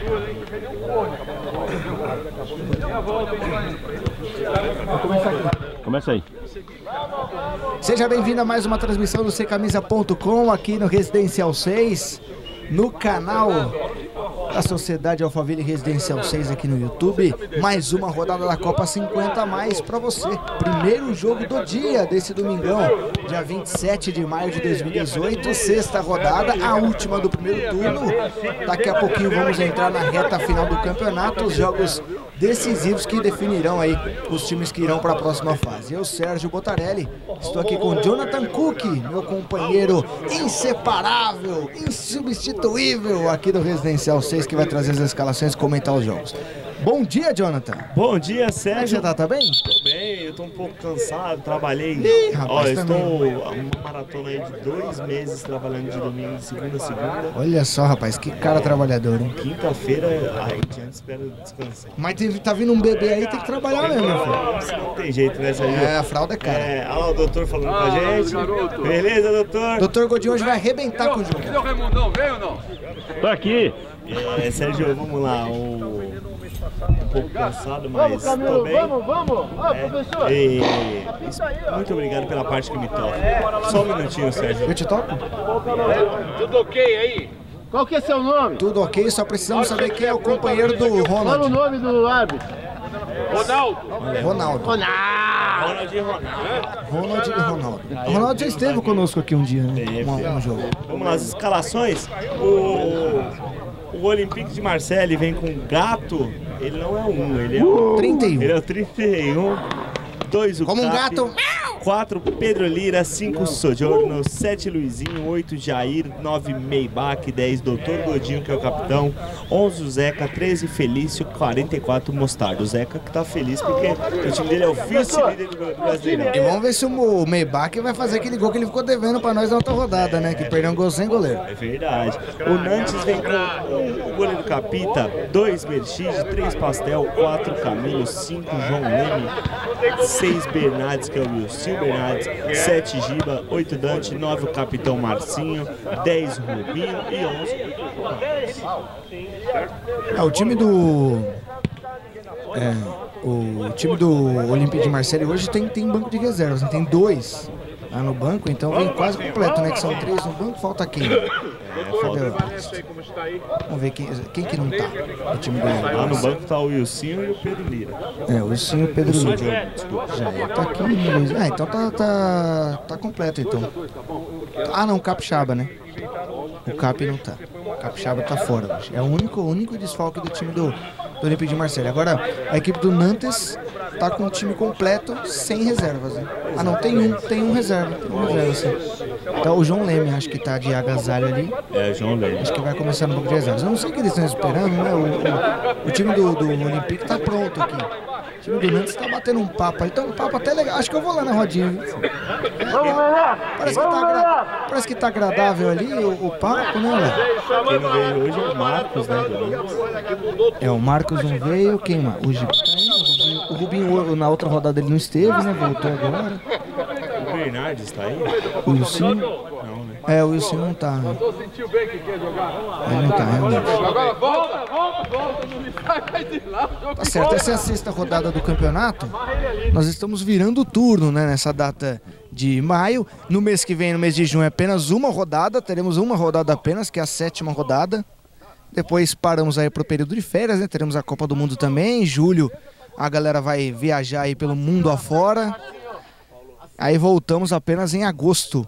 Começa aí. Seja bem-vindo a mais uma transmissão do Secamisa.com aqui no Residencial 6, no canal da Sociedade Alphaville Residencial 6 aqui no YouTube. Mais uma rodada da Copa 50 a mais para você. Primeiro jogo do dia desse domingão, dia 27 de maio de 2018, sexta rodada, a última do primeiro turno. Daqui a pouquinho vamos entrar na reta final do campeonato, os jogos decisivos que definirão aí os times que irão para a próxima fase. Eu, Sérgio Botarelli, estou aqui com Jonathan Cook, meu companheiro inseparável, insubstituível aqui do Residencial 6, que vai trazer as escalações e comentar os jogos. Bom dia, Jonathan. Bom dia, Sérgio. Como você tá bem? Tô bem, eu tô um pouco cansado, trabalhei. Ih, rapaz, estou uma maratona aí de 2 meses trabalhando de domingo, de segunda a segunda. Olha só, rapaz, que cara trabalhador, hein? Quinta-feira, a gente espera descansar. Mas tá vindo um bebê aí, tem que trabalhar mesmo, meu filho. Não tem jeito, né, Sérgio? É, a fralda é cara. Olha lá o doutor falando com a gente. Beleza, doutor? Doutor Godinho hoje vai arrebentar com o jogo. Cadê o Raimundão? Veio ou não? Tô aqui. Sérgio, vamos lá. Um pouco cansado, mas tô bem. Vamos! Professor! Muito obrigado pela parte que me toca. Só um minutinho, Sérgio. Eu te toco? Tudo ok aí? Qual que é seu nome? Tudo ok, só precisamos saber quem é o companheiro do Fala o Ronald. nome do árbitro. Ronaldo! Ronaldo. Ronald e Ronaldo. Ronald e Ronaldo. O Ronaldo já esteve conosco aqui um dia, né? Um jogo. Vamos lá, as escalações. O Olympique de Marseille vem com Gato. Ele não é um, ele é o 31. Ele é o 31. 2 o Como um Capi, gato. 4 Pedro Lira, 5 Sojourno, 7 Luizinho, 8 Jair, 9 Meibach, 10 Doutor Godinho, que é o capitão, 11 o Zeca, 13 Felício, 44 Mostarda. O Zeca que tá feliz porque o time dele é o vice-líder do Brasileirão. E vamos ver se o Meibach vai fazer aquele gol que ele ficou devendo pra nós na outra rodada, né? Que perdeu um gol sem goleiro. É verdade. O Nantes vem com o goleiro Capita, 2 Merchide, 3 Pastel, 4 Camilo, 5 João Leme, 6 Bernardes, que é o Wilson Bernardes, 7 Giba, 8 Dante, 9 o Capitão Marcinho, 10 Rubinho e 11 O time do... o time do Olympique de Marseille hoje tem banco de reservas, né? Tem 2 lá no banco, então vem quase completo, né? Que são 3 no banco, falta quem? Vamos ver quem que não tá no time do Olympique. Lá no banco tá o Wilsinho e o Pedro Lira. O Wilson e o Pedro Lira. Já tá aqui. Então tá completo, então. Ah, não, o Capixaba, né? O Cap não tá. O Capixaba tá fora hoje. É o único desfalque do time do Olympique de Marseille. Agora, a equipe do Nantes tá com o time completo, sem reservas, né? Ah, não, tem um reserva. Sim. Então o João Leme, acho que tá de agasalho ali. João Leme. Acho que vai começar no banco de reservas. Eu não sei o que eles estão esperando, né? O time do Olympique tá pronto aqui. O time do Nantes tá batendo um papo. Então um papo até legal. Acho que eu vou lá na rodinha. Parece que tá agradável ali o papo, né, Léo? Quem não veio hoje é o Marcos, né? O Marcos não veio. Quem mais? O Giba tá indo. O Rubinho na outra rodada ele não esteve, né? Voltou agora. O Bernardes tá aí? O Wilson? Não, né? O Wilson não tá. Sentiu bem que quer jogar? Ele não tá, realmente. Agora volta, não me sai de lá. Tá certo, essa é a sexta rodada do campeonato. Nós estamos virando o turno, né, nessa data de maio. No mês que vem, no mês de junho, é apenas uma rodada. Teremos uma rodada apenas, que é a 7ª rodada. Depois paramos aí pro período de férias, né? Teremos a Copa do Mundo também. Em julho a galera vai viajar aí pelo mundo afora. Aí voltamos apenas em agosto.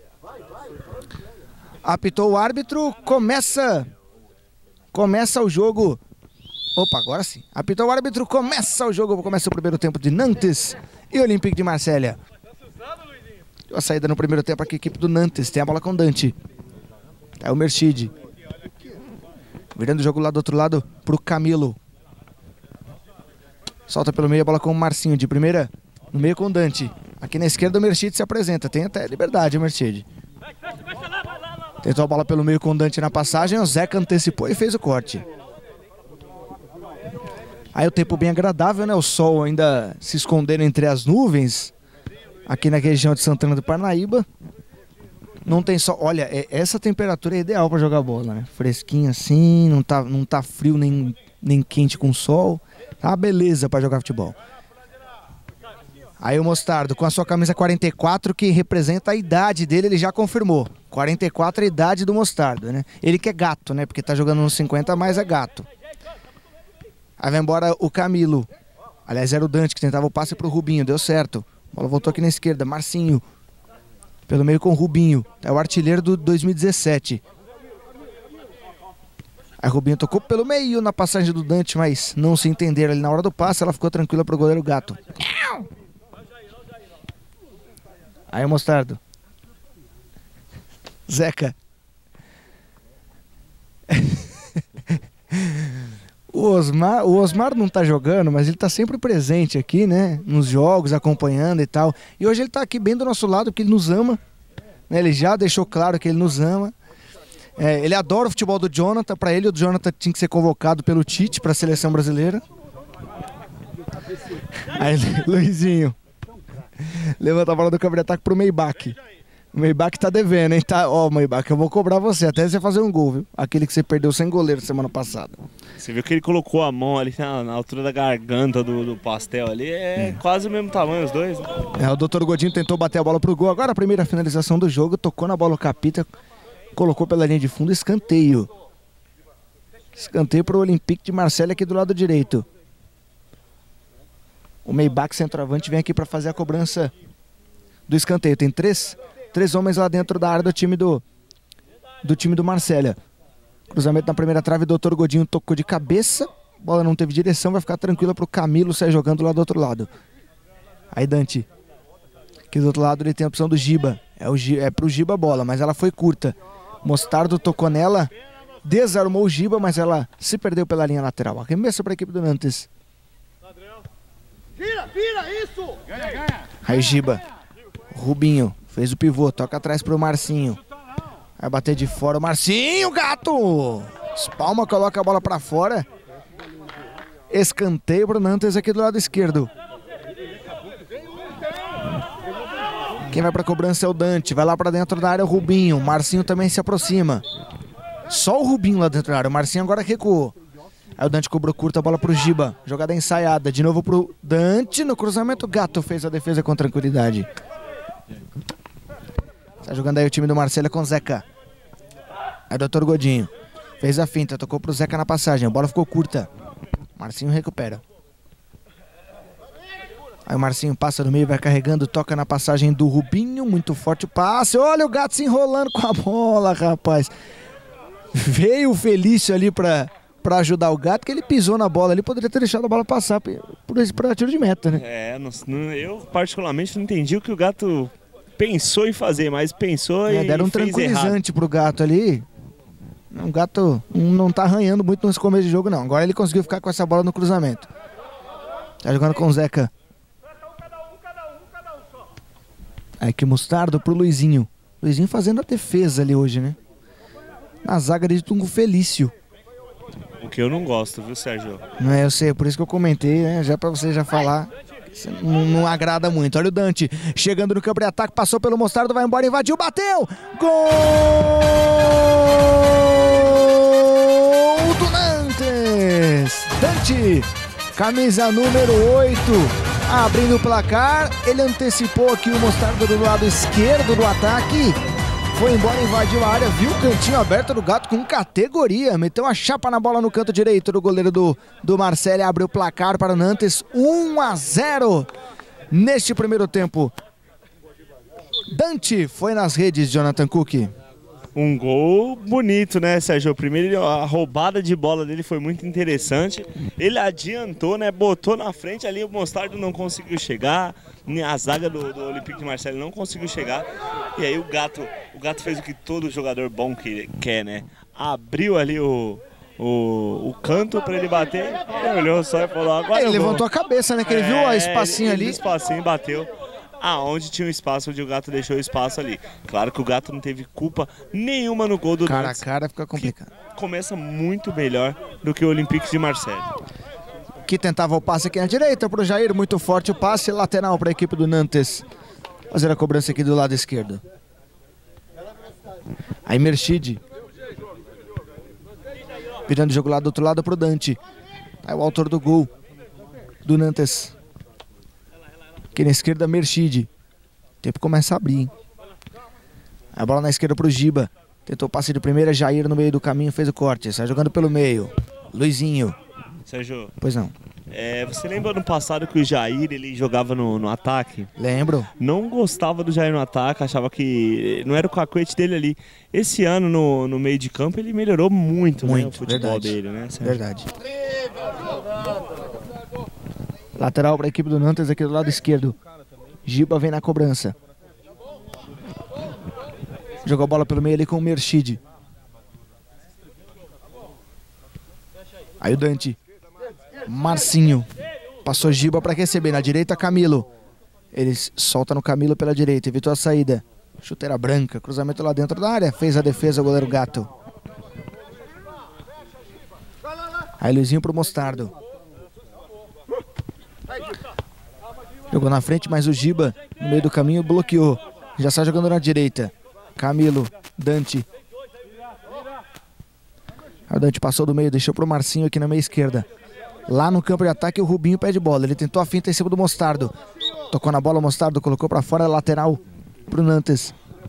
Apitou o árbitro, começa o jogo. Opa, agora sim. Apitou o árbitro, começa o jogo. Começa o primeiro tempo de Nantes e Olympique de Marseille. A saída no primeiro tempo aqui, a equipe do Nantes. Tem a bola com Dante. É o Merchide. Virando o jogo lá do outro lado pro Camilo. Solta pelo meio a bola com o Marcinho. De primeira, no meio com o Dante. Aqui na esquerda o Merchide se apresenta. Tem até liberdade o Merchide. Tentou a bola pelo meio com o Dante na passagem. O Zeca antecipou e fez o corte. Aí o tempo bem agradável, né? O sol ainda se escondendo entre as nuvens. Aqui na região de Santana do Parnaíba. Não tem sol. Olha, essa temperatura é ideal para jogar bola, né? Fresquinho assim, não tá frio nem quente com sol. Tá uma beleza para jogar futebol. Aí o Mostardo com a sua camisa 44, que representa a idade dele, ele já confirmou. 44 é a idade do Mostardo, né? Ele que é gato, né? Porque tá jogando nos 50, mas é gato. Aí vai embora o Camilo. Aliás, era o Dante que tentava o passe pro Rubinho, deu certo. A bola voltou aqui na esquerda, Marcinho. Pelo meio com o Rubinho. É o artilheiro do 2017. Aí Rubinho tocou pelo meio na passagem do Dante, mas não se entenderam ali na hora do passe. Ela ficou tranquila pro goleiro Gato. Aí o Mostardo. Zeca. O Osmar não tá jogando, mas ele tá sempre presente aqui, né? Nos jogos, acompanhando e tal. E hoje ele tá aqui bem do nosso lado, porque ele nos ama. Né? Ele já deixou claro que ele nos ama. Ele adora o futebol do Jonathan. Pra ele, o Jonathan tinha que ser convocado pelo Tite pra seleção brasileira. Aí, Luizinho. Levanta a bola do câmbio de ataque pro Maybach. O Maybach tá devendo, hein? Ó, Maybach, eu vou cobrar você até você fazer um gol, viu? Aquele que você perdeu sem goleiro semana passada. Você viu que ele colocou a mão ali na altura da garganta do pastel ali. Quase o mesmo tamanho os dois, né? O Dr. Godinho tentou bater a bola pro gol. Agora a primeira finalização do jogo. Tocou na bola o Capita. Colocou pela linha de fundo, escanteio. Escanteio pro Olympique de Marseille aqui do lado direito. O Maybach, centroavante, vem aqui para fazer a cobrança do escanteio. Tem três homens lá dentro da área do time do time do Marselha. Cruzamento na primeira trave, o Dr. Godinho tocou de cabeça. Bola não teve direção, vai ficar tranquila pro Camilo sair jogando lá do outro lado. Aí Dante. Aqui do outro lado ele tem a opção do Giba. É pro Giba a bola, mas ela foi curta. Mostardo tocou nela, desarmou o Giba, mas ela se perdeu pela linha lateral. Arremesso para a equipe do Nantes. Vira, isso! Ganha! Aí Giba. Rubinho fez o pivô, toca atrás pro Marcinho. Vai bater de fora o Marcinho, gato! Espalma, coloca a bola pra fora. Escanteio pro Nantes aqui do lado esquerdo. Quem vai pra cobrança é o Dante. Vai lá pra dentro da área o Rubinho. Marcinho também se aproxima. Só o Rubinho lá dentro da área. O Marcinho agora recuou. Aí o Dante cobrou curta a bola pro Giba. Jogada ensaiada. De novo pro Dante. No cruzamento, o Gato fez a defesa com tranquilidade. Tá jogando aí o time do Marselha com Zeca. Aí o Dr. Godinho. Fez a finta. Tocou pro Zeca na passagem. A bola ficou curta. Marcinho recupera. Aí o Marcinho passa no meio, vai carregando, toca na passagem do Rubinho, muito forte o passe. Olha o Gato se enrolando com a bola, rapaz. Veio o Felício ali pra ajudar o Gato, que ele pisou na bola ali, poderia ter deixado a bola passar por tiro de meta, né? Eu particularmente não entendi o que o Gato pensou em fazer, mas pensou e deram um tranquilizante pro Gato ali. O Gato não tá arranhando muito nesse começo de jogo, não. Agora ele conseguiu ficar com essa bola no cruzamento. Tá jogando com o Zeca. Aí que Mostardo pro Luizinho. Luizinho fazendo a defesa ali hoje, né? Na zaga de Tungo Felício. O que eu não gosto, viu, Sérgio? Eu sei, por isso que eu comentei, né? Já pra você já falar. Não agrada muito. Olha o Dante chegando no campo de ataque, passou pelo Mostardo, vai embora, invadiu, bateu! Gol do Nantes! Dante, camisa número 8. Abrindo o placar, ele antecipou aqui o Mostardo do lado esquerdo do ataque. Foi embora, invadiu a área, viu o cantinho aberto do Gato com categoria. Meteu uma chapa na bola no canto direito do goleiro do Marselha. Abriu o placar para o Nantes, 1-0 neste primeiro tempo. Dante foi nas redes, Jonathan Cook. Um gol bonito, né, Sérgio? Primeiro, a roubada de bola dele foi muito interessante. Ele adiantou, né? Botou na frente ali, o Mostardo não conseguiu chegar. A zaga do Olympique de Marseille não conseguiu chegar. E aí o Gato fez o que todo jogador bom quer, né? Abriu ali o canto para ele bater. Ele olhou só e falou, agora ele levantou a cabeça, né? Que ele viu o espacinho ali. O espacinho bateu. Aonde tinha um espaço, onde o Gato deixou o espaço ali. Claro que o Gato não teve culpa nenhuma no gol do cara Nantes. A cara fica complicado. Começa muito melhor do que o Olympique de Marseille. Que tentava o passe aqui na direita pro Jair, muito forte o passe, lateral para a equipe do Nantes. Fazer a cobrança aqui do lado esquerdo. Aí Merchid. Virando o jogo lá do outro lado pro Dante. Aí o autor do gol do Nantes. Aqui na esquerda, Merchid. O tempo começa a abrir, hein? Aí a bola na esquerda pro Giba. Tentou passe de primeira, Jair no meio do caminho fez o corte. Sai jogando pelo meio. Luizinho. Sérgio, Pois não. você lembra no passado que o Jair ele jogava no ataque? Lembro. Não gostava do Jair no ataque, achava que não era o cacuete dele ali. Esse ano no meio de campo ele melhorou muito, né, o futebol dele, né, Sérgio? Verdade. Lateral para a equipe do Nantes aqui do lado esquerdo. Giba vem na cobrança. Jogou a bola pelo meio ali com o Merchid. Aí o Dante. Marcinho. Passou Giba para receber. Na direita, Camilo. Ele solta no Camilo pela direita. Evitou a saída. Chuteira branca. Cruzamento lá dentro da área. Fez a defesa o goleiro Gato. Aí Luizinho pro Mostardo. Jogou na frente, mas o Giba no meio do caminho bloqueou. Já está jogando na direita. Camilo, Dante. O Dante passou do meio, deixou pro Marcinho aqui na meia esquerda. Lá no campo de ataque o Rubinho pede bola. Ele tentou a finta em cima do Mostardo. Tocou na bola o Mostardo, colocou para fora, lateral pro Nantes.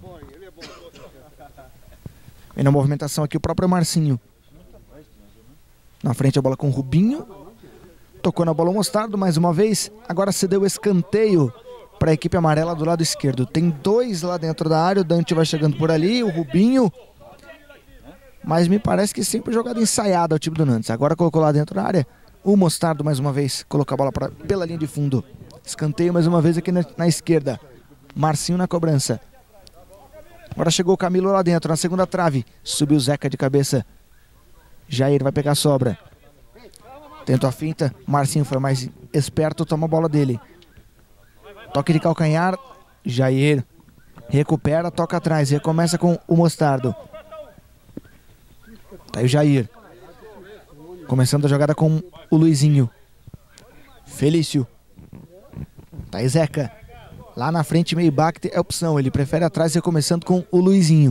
Vem na movimentação aqui o próprio Marcinho. Na frente a bola com o Rubinho. Tocou na bola o Mostardo mais uma vez. Agora cedeu o escanteio para a equipe amarela do lado esquerdo. Tem dois lá dentro da área. O Dante vai chegando por ali. O Rubinho. Mas me parece que sempre jogada ensaiada o time do Nantes. Agora colocou lá dentro da área. O Mostardo mais uma vez. Colocou a bola pela linha de fundo. Escanteio mais uma vez aqui na esquerda. Marcinho na cobrança. Agora chegou o Camilo lá dentro. Na segunda trave. Subiu o Zeca de cabeça. Jair vai pegar a sobra. Tentou a finta, Marcinho foi mais esperto, toma a bola dele. Toque de calcanhar, Jair recupera, toca atrás, recomeça com o Mostardo. Tá aí o Jair. Começando a jogada com o Luizinho. Felício. Tá aí Zeca. Lá na frente, meio back é opção, ele prefere atrás, recomeçando com o Luizinho.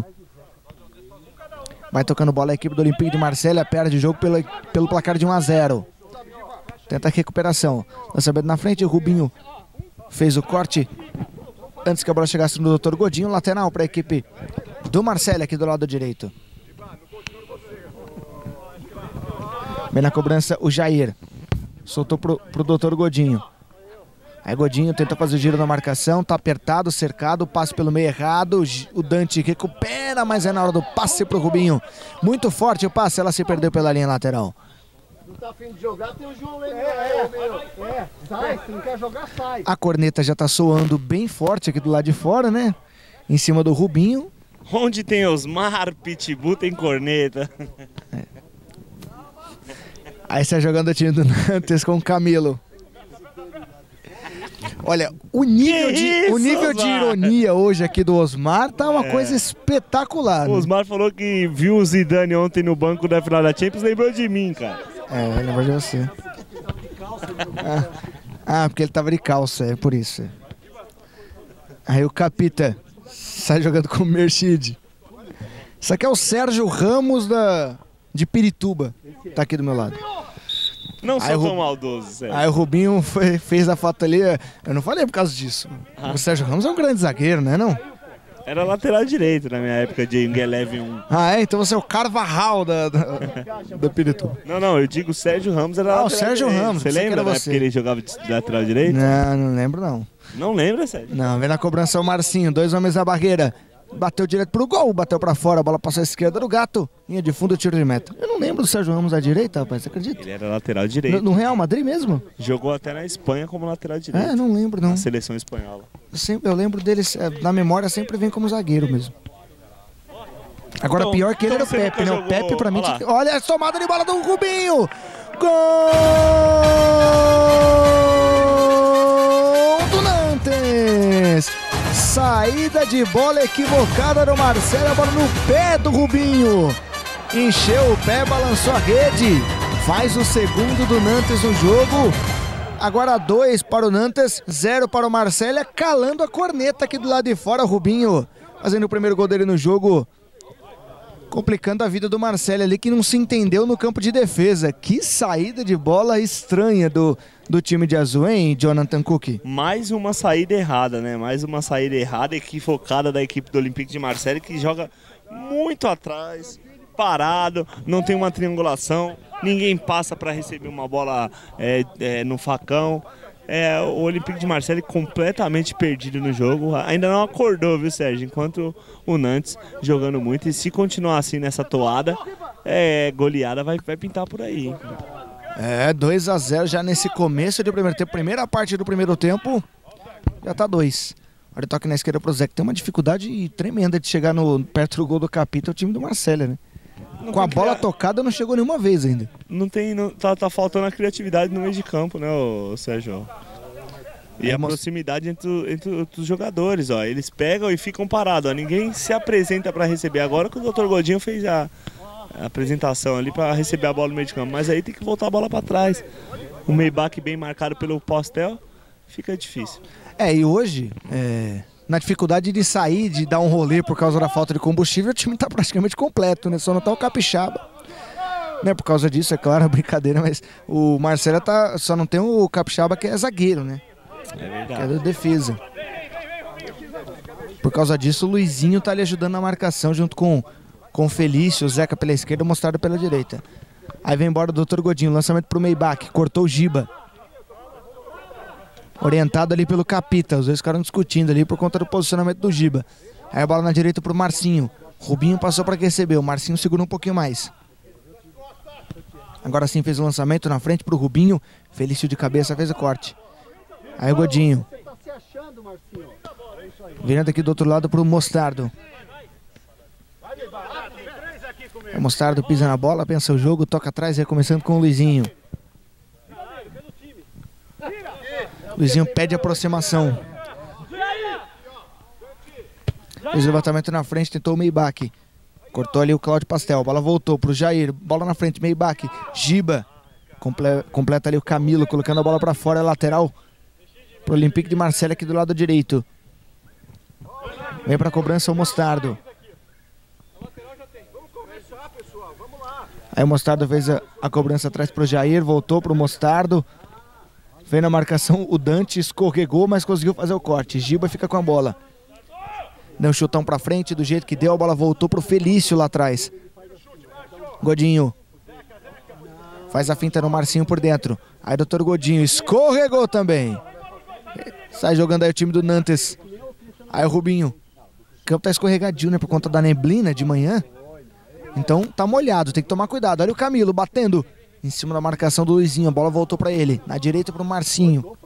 Vai tocando bola a equipe do Olympique de Marselha, perde o jogo pelo placar de 1-0. Tenta a recuperação. Lançamento na frente, o Rubinho fez o corte antes que a bola chegasse no Dr. Godinho. Lateral para a equipe do Marselha aqui do lado direito. Vem na cobrança o Jair. Soltou pro Dr. Godinho. Aí Godinho tenta fazer o giro na marcação. Tá apertado, cercado, passe pelo meio errado. O Dante recupera, mas é na hora do passe pro Rubinho. Muito forte o passe, ela se perdeu pela linha lateral. Não tá afim de jogar, tem o João Leme. Sai, se não quer jogar, sai. A corneta já tá soando bem forte aqui do lado de fora, né? Em cima do Rubinho. Onde tem Osmar, Pitbull, tem corneta. Aí está jogando o time do Nantes com o Camilo. Olha, o nível de ironia hoje aqui do Osmar tá uma coisa espetacular. O Osmar falou que viu o Zidane ontem no banco da final da Champions, lembrou de mim, cara. Lembrou de você. Porque ele tava de calça, é por isso. Aí o Capita sai jogando com o Merchid. Isso aqui é o Sérgio Ramos de Pirituba. Tá aqui do meu lado. Não sou tão maldoso, sério. Aí o Rubinho fez a foto ali. Eu não falei por causa disso. O Sérgio Ramos é um grande zagueiro, né, não? Era lateral direito na minha época de Eleve 1. Então você é o Carvajal da Pirituba. Não, eu digo o Sérgio Ramos era lateral o Sérgio direito. Ramos. Você lembra da época que ele jogava de lateral direito? Não lembro não. Não lembra, Sérgio? Não, vem na cobrança o Marcinho, 2 homens na barreira. Bateu direto pro gol, bateu pra fora, a bola passou à esquerda do Gato. Linha de fundo, tiro de meta. Eu não lembro do Sérgio Ramos à direita, rapaz, você acredita? Ele era lateral direito. No Real Madrid mesmo? Jogou até na Espanha como lateral direito. Não lembro não. Na seleção espanhola. Eu lembro deles, na memória sempre vem como zagueiro mesmo. Agora pior que ele era o Pepe, né? O Pepe pra mim... Olha a tomada de bola do Rubinho! Gol do Nantes! Saída de bola equivocada do Marcelo, a bola no pé do Rubinho. Encheu o pé, balançou a rede. Faz o segundo do Nantes no jogo. Agora 2 para o Nantes, 0 para o Marselha, calando a corneta aqui do lado de fora. Rubinho fazendo o primeiro gol dele no jogo. Complicando a vida do Marcelo ali, que não se entendeu no campo de defesa. Que saída de bola estranha do time de azul, hein, Jonathan Cook? Mais uma saída errada, né? Mais uma saída errada, equivocada da equipe do Olympique de Marseille, que joga muito atrás, parado, não tem uma triangulação, ninguém passa para receber uma bola no facão. O Olympique de Marseille completamente perdido no jogo, ainda não acordou, viu, Sérgio? Enquanto o Nantes jogando muito, e se continuar assim nessa toada, goleada vai pintar por aí. 2-0 já nesse começo do primeiro tempo, primeira parte do primeiro tempo, já tá 2. Olha o toque na esquerda pro Zé, que tem uma dificuldade tremenda de chegar perto do gol do Capita, o time do Marcelo, né? Com a bola tocada não chegou nenhuma vez ainda. Tá faltando a criatividade no meio de campo, né, Sérgio? E a proximidade entre os jogadores, ó. Eles pegam e ficam parados, ó. Ninguém se apresenta para receber. Agora que o Dr. Godinho fez a apresentação ali para receber a bola no meio de campo. Mas aí tem que voltar a bola para trás. O Maybach bem marcado pelo Postel, fica difícil. E hoje, na dificuldade de sair, de dar um rolê por causa da falta de combustível, o time tá praticamente completo, né? Só não tá o Capixaba. Né? Por causa disso, é claro, brincadeira, mas o Marcelo só não tem o Capixaba, que é zagueiro, né? É verdade. Que é da defesa. Por causa disso, o Luizinho tá ali ajudando na marcação, junto com o Felício, o Zeca pela esquerda, o Mostarda pela direita. Aí vem embora o Dr. Godinho, lançamento pro Maybach, cortou o Giba. Orientado ali pelo Capita, os dois ficaram discutindo ali por conta do posicionamento do Giba. Aí a bola na direita pro Marcinho. Rubinho passou para quem recebeu, o Marcinho segurou um pouquinho mais. Agora sim fez o lançamento na frente pro Rubinho. Felício de cabeça fez o corte. Aí o Godinho. Virando aqui do outro lado pro Mostardo. O Mostardo pisa na bola, pensa o jogo, toca atrás, recomeçando com o Luizinho. Luizinho pede aproximação. Fez o levantamento na frente, tentou o Maybach. Cortou ali o Cláudio Pastel. A bola voltou pro Jair. Bola na frente, Maybach. Giba. Completa ali o Camilo, colocando a bola para fora, lateral pro Olympique de Marseille aqui do lado direito. Vem pra cobrança o Mostardo. Aí o Mostardo fez a cobrança atrás pro Jair, voltou pro Mostardo. Vem na marcação, o Dante escorregou, mas conseguiu fazer o corte. Giba fica com a bola. Deu um chutão pra frente, do jeito que deu, a bola voltou pro Felício lá atrás. Godinho. Faz a finta no Marcinho por dentro. Aí Dr. Godinho escorregou também. Sai jogando aí o time do Nantes. Aí o Rubinho. O campo tá escorregadio, né? Por conta da neblina de manhã. Então tá molhado, tem que tomar cuidado. Olha o Camilo batendo em cima da marcação do Luizinho. A bola voltou pra ele. Na direita pro Marcinho.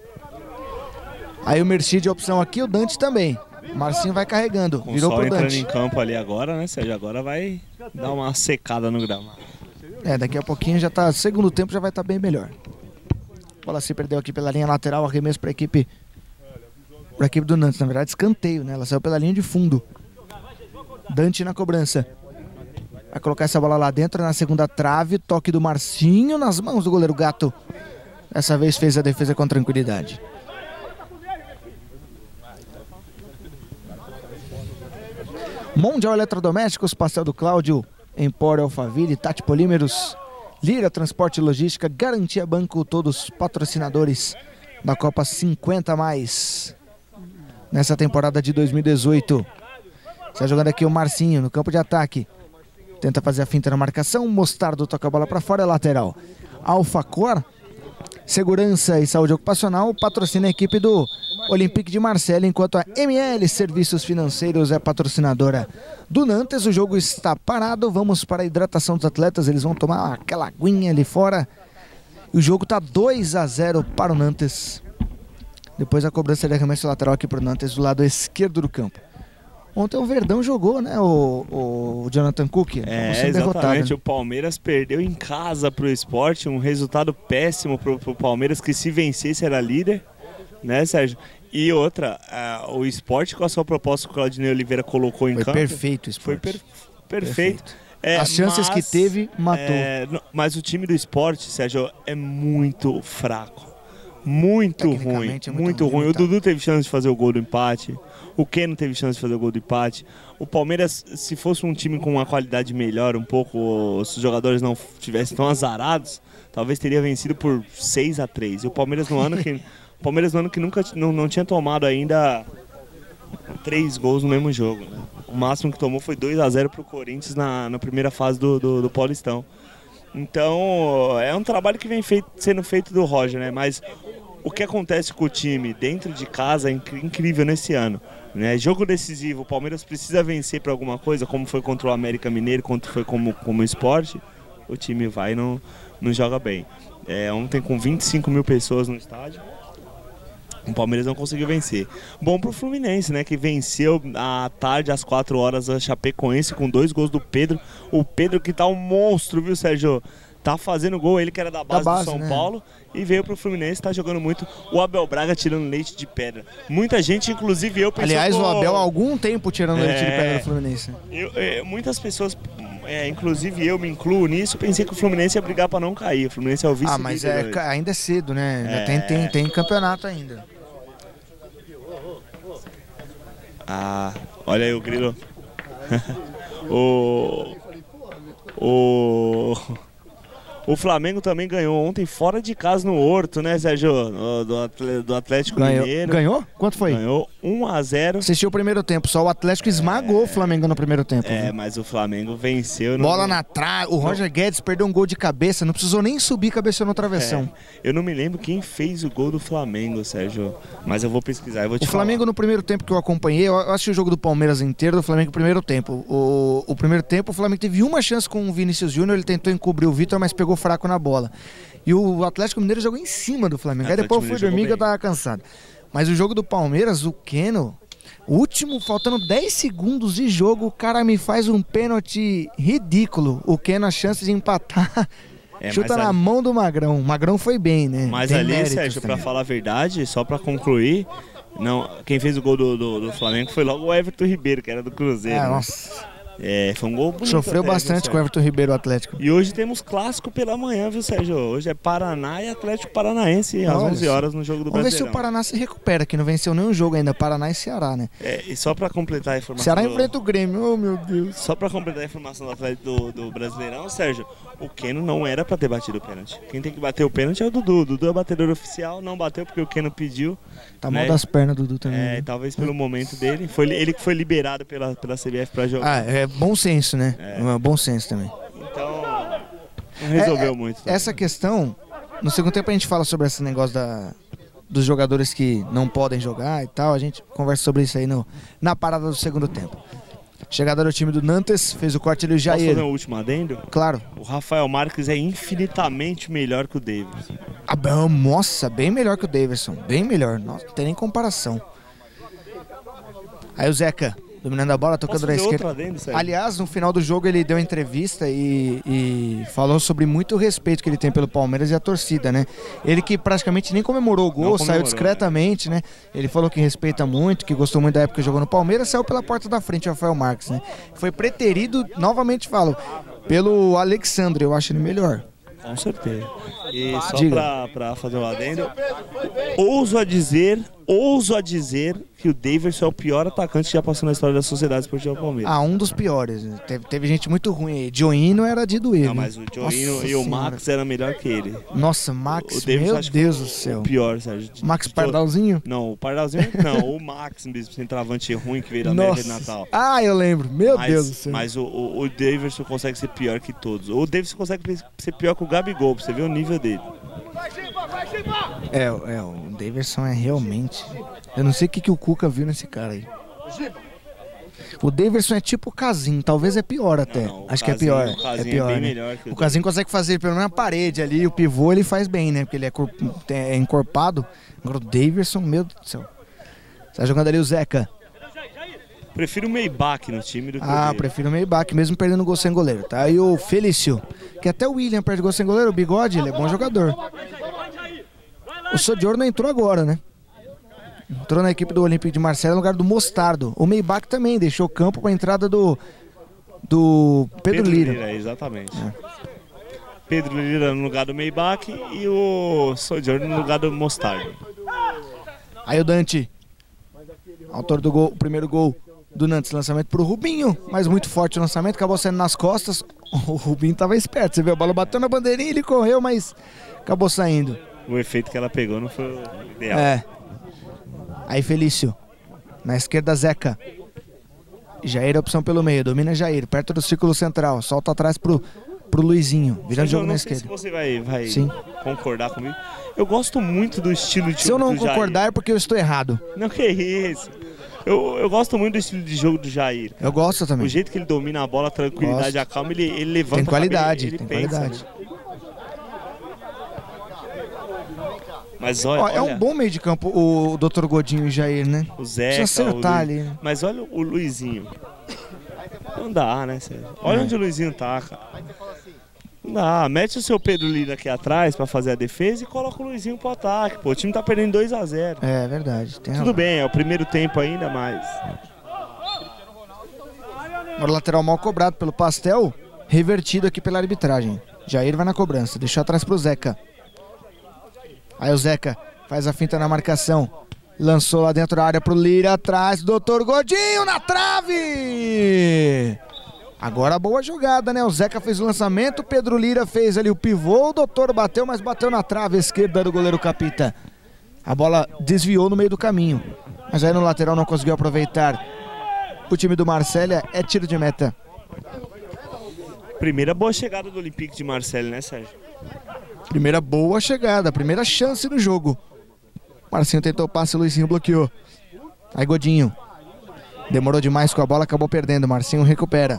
Aí o Merci de opção aqui, o Dante também. O Marcinho vai carregando. Com virou o Sol pro Dante. entrando em campo ali agora, né, Sérgio? Agora vai dar uma secada no gramado. Daqui a pouquinho já tá. Segundo tempo já vai estar bem melhor. A bola se perdeu aqui pela linha lateral. Arremesso pra equipe do Nantes. Na verdade, escanteio, né? Ela saiu pela linha de fundo. Dante na cobrança. Vai colocar essa bola lá dentro, na segunda trave. Toque do Marcinho nas mãos do goleiro Gato. Dessa vez fez a defesa com tranquilidade. Mundial Eletrodomésticos, Pastel do Cláudio, Empório Alphaville, Tati Polímeros, Lira Transporte e Logística, Garantia Banco, todos patrocinadores da Copa 50+. Nessa temporada de 2018. Está jogando aqui o Marcinho no campo de ataque. Tenta fazer a finta na marcação. Mostardo toca a bola para fora, é lateral. Alfacor, Segurança e Saúde Ocupacional, patrocina a equipe do Olympique de Marseille, enquanto a ML Serviços Financeiros é patrocinadora do Nantes. O jogo está parado, vamos para a hidratação dos atletas, eles vão tomar aquela aguinha ali fora. E o jogo está 2-0 para o Nantes. Depois a cobrança de arremesso lateral aqui para o Nantes do lado esquerdo do campo. Ontem o Verdão jogou, né, o Jonathan Cook? Exatamente, o Palmeiras perdeu em casa pro Sport, um resultado péssimo pro Palmeiras, que se vencesse era líder, né, Sérgio? E outra, o Sport com a sua proposta que o Claudinei Oliveira colocou em campo... Foi perfeito o Sport. Foi perfeito. As chances que teve, matou. Mas o time do Sport, Sérgio, é muito fraco. muito ruim, Tecnicamente é muito ruim. O Dudu teve chance de fazer o gol do empate, o Keno teve chance de fazer o gol do empate. O Palmeiras, se fosse um time com uma qualidade melhor, um pouco, se os jogadores não tivessem tão azarados, talvez teria vencido por 6-3. E o Palmeiras no ano que nunca não tinha tomado ainda 3 gols no mesmo jogo, né? O máximo que tomou foi 2-0 pro Corinthians na primeira fase do Paulistão. Então, é um trabalho que vem sendo feito do Roger, né? Mas o que acontece com o time dentro de casa é incrível nesse ano, né? Jogo decisivo, o Palmeiras precisa vencer para alguma coisa, como foi contra o América Mineiro, como foi como Sport, o time vai e não joga bem. Ontem com 25 mil pessoas no estádio, o Palmeiras não conseguiu vencer. Bom pro Fluminense, né? Que venceu à tarde, às 4 horas, a Chapecoense com 2 gols do Pedro. O Pedro que tá um monstro, viu, Sérgio? Tá fazendo gol, ele que era da base do São Paulo, e veio pro Fluminense, tá jogando muito. O Abel Braga tirando leite de pedra. Muita gente, inclusive eu, pensou... Aliás, o Abel há algum tempo tirando leite de pedra do Fluminense. Muitas pessoas, inclusive eu me incluo nisso, pensei que o Fluminense ia brigar pra não cair. O Fluminense é o vice-líder. Mas ainda é cedo, né? Tem campeonato ainda. Olha aí o Grilo. O Flamengo também ganhou ontem fora de casa no Horto, né, Sérgio? Do Atlético Mineiro. Ganhou? Quanto foi? Ganhou 1-0. Assistiu o primeiro tempo, só o Atlético esmagou o Flamengo no primeiro tempo. Mas o Flamengo venceu. Bola na trave, o Roger Guedes perdeu um gol de cabeça, não precisou nem subir, cabeceou no travessão. Eu não me lembro quem fez o gol do Flamengo, Sérgio, mas eu vou pesquisar, eu vou te falar. O Flamengo no primeiro tempo que eu acompanhei, eu assisti o jogo do Palmeiras inteiro, do Flamengo no primeiro tempo. O primeiro tempo, o Flamengo teve uma chance com o Vinícius Júnior, ele tentou encobrir o Vitor, mas pegou fraco na bola. E o Atlético Mineiro jogou em cima do Flamengo. Aí depois eu fui dormir que eu tava cansado. Mas o jogo do Palmeiras, o Keno, o último, faltando 10 segundos de jogo, o cara me faz um pênalti ridículo. O Keno, a chance de empatar, chuta na mão do Magrão. O Magrão foi bem, né? Mas tem ali, Sérgio, pra falar a verdade, só pra concluir, quem fez o gol do Flamengo foi logo o Everton Ribeiro, que era do Cruzeiro. Né? Nossa. Foi um gol bonito. Sofreu bastante com o Everton Ribeiro, o Atlético. E hoje temos clássico pela manhã, viu, Sérgio? Hoje é Paraná e Atlético Paranaense, às 11 horas no jogo do Brasileirão. Vamos ver se o Paraná se recupera, que não venceu nenhum jogo ainda, Paraná e Ceará, né? E só pra completar a informação... Ceará enfrenta o Grêmio, oh meu Deus. Só pra completar a informação do Atlético do Brasileirão, Sérgio, o Keno não era pra ter batido o pênalti. Quem tem que bater o pênalti é o Dudu. O Dudu é batedor oficial, não bateu porque o Keno pediu. Tá mal das pernas, Dudu, também. Talvez pelo momento dele. Ele que foi liberado pela CBF pra jogar. É bom senso, né? Bom senso também. Então, não resolveu muito. Também. Essa questão, no segundo tempo a gente fala sobre esse negócio dos jogadores que não podem jogar e tal. A gente conversa sobre isso aí na parada do segundo tempo. Chegada do time do Nantes, fez o corte ali o Jair. Posso fazer um último adendo? Claro. O Rafael Marques é infinitamente melhor que o Davidson. Nossa, bem melhor que o Davidson. Bem melhor. Nossa, não tem nem comparação. Aí o Zeca, dominando a bola, tocando na esquerda. Adendo, aliás, no final do jogo ele deu entrevista e falou sobre muito respeito que ele tem pelo Palmeiras e a torcida, né? Ele que praticamente nem comemorou o gol, saiu discretamente, né? Ele falou que respeita muito, que gostou muito da época que jogou no Palmeiras, saiu pela porta da frente, o Rafael Marques, né? Foi preterido, novamente falo, pelo Alexandre, eu acho ele melhor. Com certeza. E só pra fazer um adendo, ouso a dizer que o Davidson é o pior atacante que já passou na história da Sociedade Esportiva Palmeiras. Um dos piores. Teve gente muito ruim aí. Dioino era de doer. Não, mas o Dioino e o Max eram melhor que ele. Nossa, Max, meu Deus do céu. O pior, Sérgio. Max Pardalzinho? Não, o Pardalzinho não. O Max mesmo, centroavante ruim que veio da América de Natal. Eu lembro. Meu Deus do céu. Mas o Davidson consegue ser pior que todos. O Davidson consegue ser pior que o Gabigol, pra você ver o nível dele. O Davidson é realmente... Eu não sei o que o Cuca viu nesse cara aí. O Davidson é tipo o Casim, talvez é pior até. Acho que é pior. O Casim é bem melhor que o Casim consegue fazer pelo menos na parede ali, o pivô ele faz bem, né? Porque ele é encorpado. Agora o Davidson, meu Deus do céu. Tá jogando ali o Zeca. Prefiro o Maybach no time do que o prefiro o Maybach, mesmo perdendo gol sem goleiro, tá? E o Felício, que até o William perde gol sem goleiro, o Bigode, ele é bom jogador. O Sodiorno entrou agora, né? Entrou na equipe do Olympique de Marseille no lugar do Mostardo. O Maybach também deixou campo para a entrada do Pedro Lira. Exatamente. Pedro Lira no lugar do Maybach e o Sojourner no lugar do Mostarda. Aí o Dante, autor do gol, o primeiro gol do Nantes, lançamento pro Rubinho, mas muito forte o lançamento, acabou saindo nas costas. O Rubinho tava esperto, você viu, a bola bateu na bandeirinha, ele correu, mas acabou saindo. O efeito que ela pegou não foi o ideal. Aí Felício, na esquerda Zeca. Jair a opção pelo meio, domina Jair, perto do círculo central, solta atrás pro Luizinho, virando jogo na esquerda. Se você vai concordar comigo, eu gosto muito do estilo de jogo do Jair. Se eu não concordar é porque eu estou errado. Não, que isso. Eu gosto muito do estilo de jogo do Jair. Eu gosto também. O jeito que ele domina a bola, a tranquilidade, a calma, ele levanta. Tem qualidade, ele tem pensa, qualidade. Né? Mas olha, é um bom meio de campo o Dr. Godinho e o Jair, né? O Zeca, precisa acertar ali. Né? Mas olha o Luizinho. Não dá, né, Sérgio? Olha onde o Luizinho tá, cara. Não dá. Mete o seu Pedro Lira aqui atrás pra fazer a defesa e coloca o Luizinho pro ataque. Pô, o time tá perdendo 2-0. É verdade. Tudo bem, é o primeiro tempo ainda, mas... O lateral mal cobrado pelo Pastel, revertido aqui pela arbitragem. Jair vai na cobrança, deixou atrás pro Zeca. Aí o Zeca faz a finta na marcação. Lançou lá dentro da área pro Lira, atrás do Dr. Godinho na trave! Agora boa jogada, né? O Zeca fez o lançamento, o Pedro Lira fez ali o pivô, o Doutor bateu, mas bateu na trave esquerda do goleiro Capita. A bola desviou no meio do caminho, mas aí no lateral não conseguiu aproveitar. O time do Marcélia é tiro de meta. Primeira boa chegada do Olympique de Marseille, né, Sérgio? Primeira boa chegada, primeira chance no jogo. Marcinho tentou o passe, o Luizinho bloqueou. Aí Godinho demorou demais com a bola, acabou perdendo. Marcinho recupera.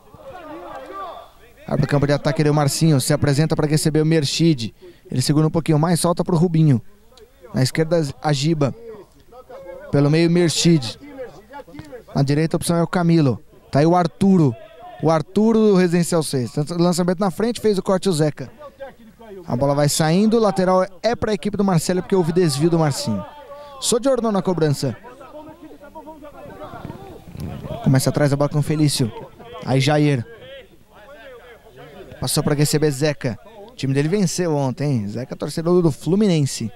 Abre o campo de ataque, ele é o Marcinho. Se apresenta para receber o Merchid. Ele segura um pouquinho mais, solta para o Rubinho. Na esquerda, a Giba. Pelo meio, Merchid. Na direita, a opção é o Camilo. Tá aí o Arturo. O Arturo do Residencial 6. Lançamento na frente, fez o corte o Zeca. A bola vai saindo, o lateral é para a equipe do Marcelo porque houve desvio do Marcinho. Sojourner na cobrança. Começa atrás da bola com o Felício. Aí Jair. Passou para receber Zeca. O time dele venceu ontem, hein? Zeca, torcedor do Fluminense.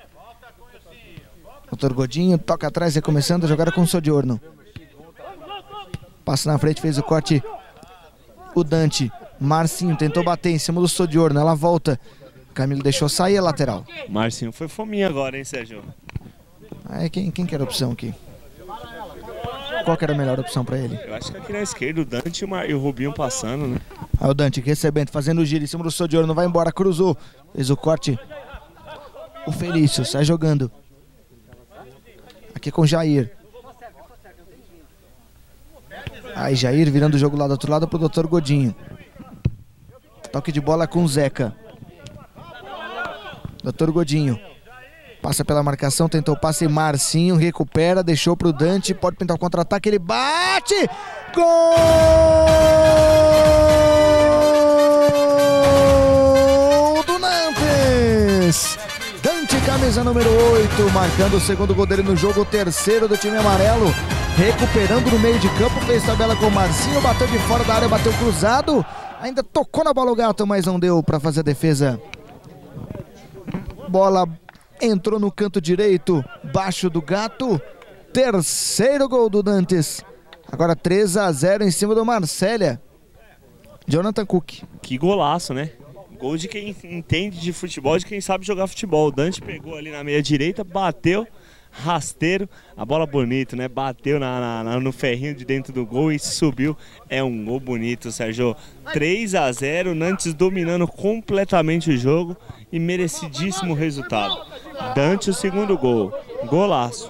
Dr. Godinho toca atrás, recomeçando a jogada com o Sojourner. Passa na frente, fez o corte o Dante. Marcinho tentou bater em cima do Sojourner, ela volta. Camilo deixou sair a lateral. Marcinho foi fominha agora, hein, Sérgio? Aí, quem que era a opção aqui? Qual que era a melhor opção pra ele? Eu acho que aqui na esquerda o Dante e o Rubinho passando, né? Aí o Dante recebendo, fazendo o giro em cima do Sojourner, não vai embora, cruzou. Fez o corte. O Felício sai jogando. Aqui com o Jair. Aí Jair virando o jogo lá do outro lado pro Dr. Godinho. Toque de bola com o Zeca. Dr. Godinho. Passa pela marcação, tentou o passe, Marcinho recupera, deixou pro Dante, pode pintar o contra-ataque, ele bate! Gol do Nantes! Dante, camisa número 8, marcando o segundo gol dele no jogo, o terceiro do time amarelo, recuperando no meio de campo, fez tabela com o Marcinho, bateu de fora da área, bateu cruzado, ainda tocou na bola o Gato, mas não deu para fazer a defesa. Bola entrou no canto direito, baixo do Gato. Terceiro gol do Nantes. Agora 3-0 em cima do Marcélia. Jonathan Cook. Que golaço, né? Gol de quem entende de futebol, de quem sabe jogar futebol. O Dante pegou ali na meia direita, bateu, rasteiro. A bola bonita, né? Bateu no ferrinho de dentro do gol e subiu. É um gol bonito, Sérgio. 3-0, Nantes dominando completamente o jogo e merecidíssimo resultado. Dante o segundo gol. Golaço.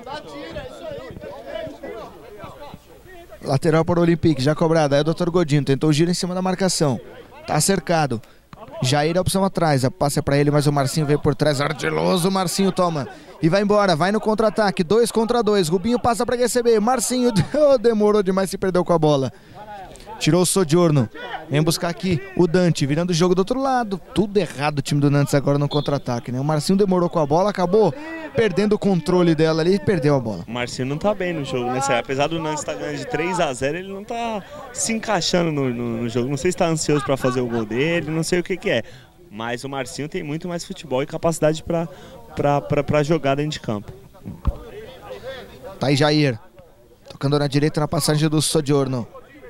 Lateral para o Olympique, já cobrada. Aí o Dr. Godinho tentou o giro em cima da marcação. Tá cercado. Jair a opção atrás. A passe é para ele, mas o Marcinho veio por trás. Ardiloso, Marcinho toma. E vai embora, vai no contra-ataque. 2 contra 2. Rubinho passa para receber. Marcinho demorou demais, se perdeu com a bola. Tirou o Sojourno. Vem buscar aqui o Dante, virando o jogo do outro lado. Tudo errado o time do Nantes agora no contra-ataque, né? O Marcinho demorou com a bola, acabou perdendo o controle dela ali e perdeu a bola. O Marcinho não tá bem no jogo, né? Apesar do Nantes estar ganhando de 3-0, ele não tá se encaixando no jogo. Não sei se tá ansioso para fazer o gol dele, não sei o que é. Mas o Marcinho tem muito mais futebol e capacidade para jogar dentro de campo. Tá aí Jair. Tocando na direita na passagem do Sojourno.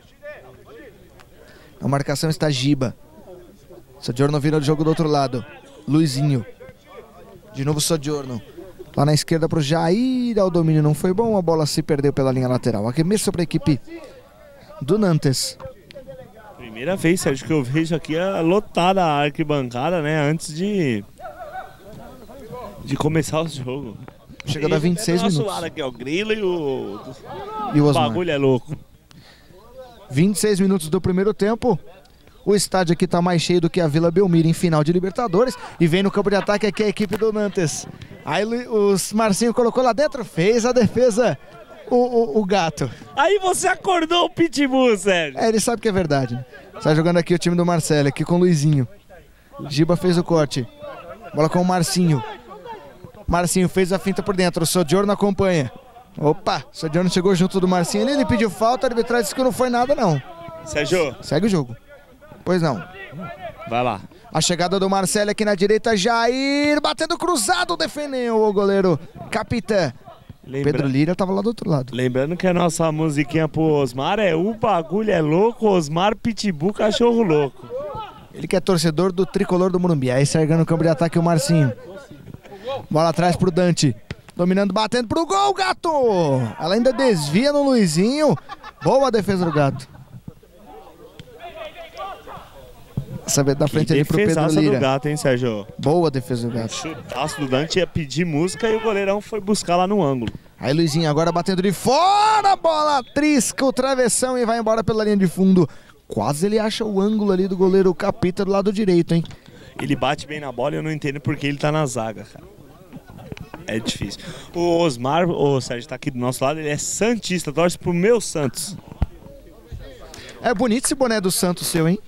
A marcação está Giba. Sojourno vira o jogo do outro lado. Luizinho. De novo Sojourno. Lá na esquerda para o Jair. O domínio não foi bom. A bola se perdeu pela linha lateral. Arremesso para a equipe do Nantes. Primeira vez, Sérgio, que eu vejo aqui a lotada a arquibancada, né? Antes de começar o jogo. Chegando a 26 minutos. Lado aqui, ó, o Grilo e o Osmar. O bagulho é louco. 26 minutos do primeiro tempo. O estádio aqui tá mais cheio do que a Vila Belmiro em final de Libertadores. E vem no campo de ataque aqui a equipe do Nantes. Aí o Marcinho colocou lá dentro, fez a defesa o Gato. Aí você acordou o Pitbull, Sérgio. Ele sabe que é verdade. Tá jogando aqui o time do Marcelo, aqui com o Luizinho. Giba fez o corte. Bola com o Marcinho. Marcinho fez a finta por dentro, o Sojourno acompanha. Opa, o Sojourno chegou junto do Marcinho, ele pediu falta, a arbitragem disse que não foi nada não. Sérgio. Segue o jogo. Pois não. Vai lá. A chegada do Marcelo aqui na direita, Jair, batendo cruzado, defendeu o goleiro Capitã. Pedro Lira tava lá do outro lado. Lembrando que a nossa musiquinha pro Osmar é O Bagulho é Louco, Osmar Pitbull Cachorro Louco. Ele que é torcedor do tricolor do Morumbi. Aí carregando o campo de ataque o Marcinho. Bola atrás pro Dante. Dominando, batendo pro gol, Gato! Ela ainda desvia no Luizinho. Boa defesa do Gato. Essa da frente ali pro Pedro Lira. Do Gato, hein, Sérgio? Boa defesa do Gato. O chutaço do Dante ia pedir música e o goleirão foi buscar lá no ângulo. Aí Luizinho agora batendo de fora, a bola trisca o travessão e vai embora pela linha de fundo. Quase ele acha o ângulo ali do goleiro Capita do lado direito, hein? Ele bate bem na bola e eu não entendo porque ele tá na zaga, cara. É difícil. O Osmar, o Sérgio tá aqui do nosso lado, ele é santista, torce pro meu Santos. É bonito esse boné do Santos seu, hein?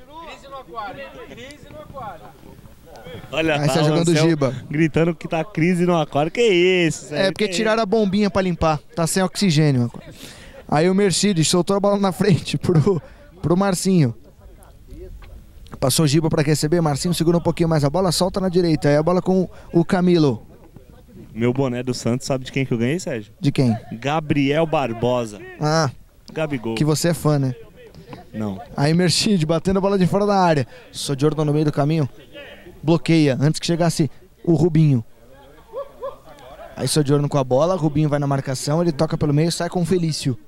Olha, aí tá jogando o Giba. Gritando que tá crise no aquário. Que isso, Sérgio? É porque tiraram a bombinha pra limpar. Tá sem oxigênio. Aí o Mercedes soltou a bola na frente pro Marcinho. Passou o Giba pra receber. Marcinho segura um pouquinho mais a bola, solta na direita. Aí a bola com o Camilo. Meu boné do Santos, sabe de quem que eu ganhei, Sérgio? De quem? Gabriel Barbosa. Ah. Gabigol. Que você é fã, né? Não. Aí Mercedes batendo a bola de fora da área. Sojourno no meio do caminho. Bloqueia antes que chegasse o Rubinho. Aí Sojourno com a bola. Rubinho vai na marcação. Ele toca pelo meio, sai com o Felício.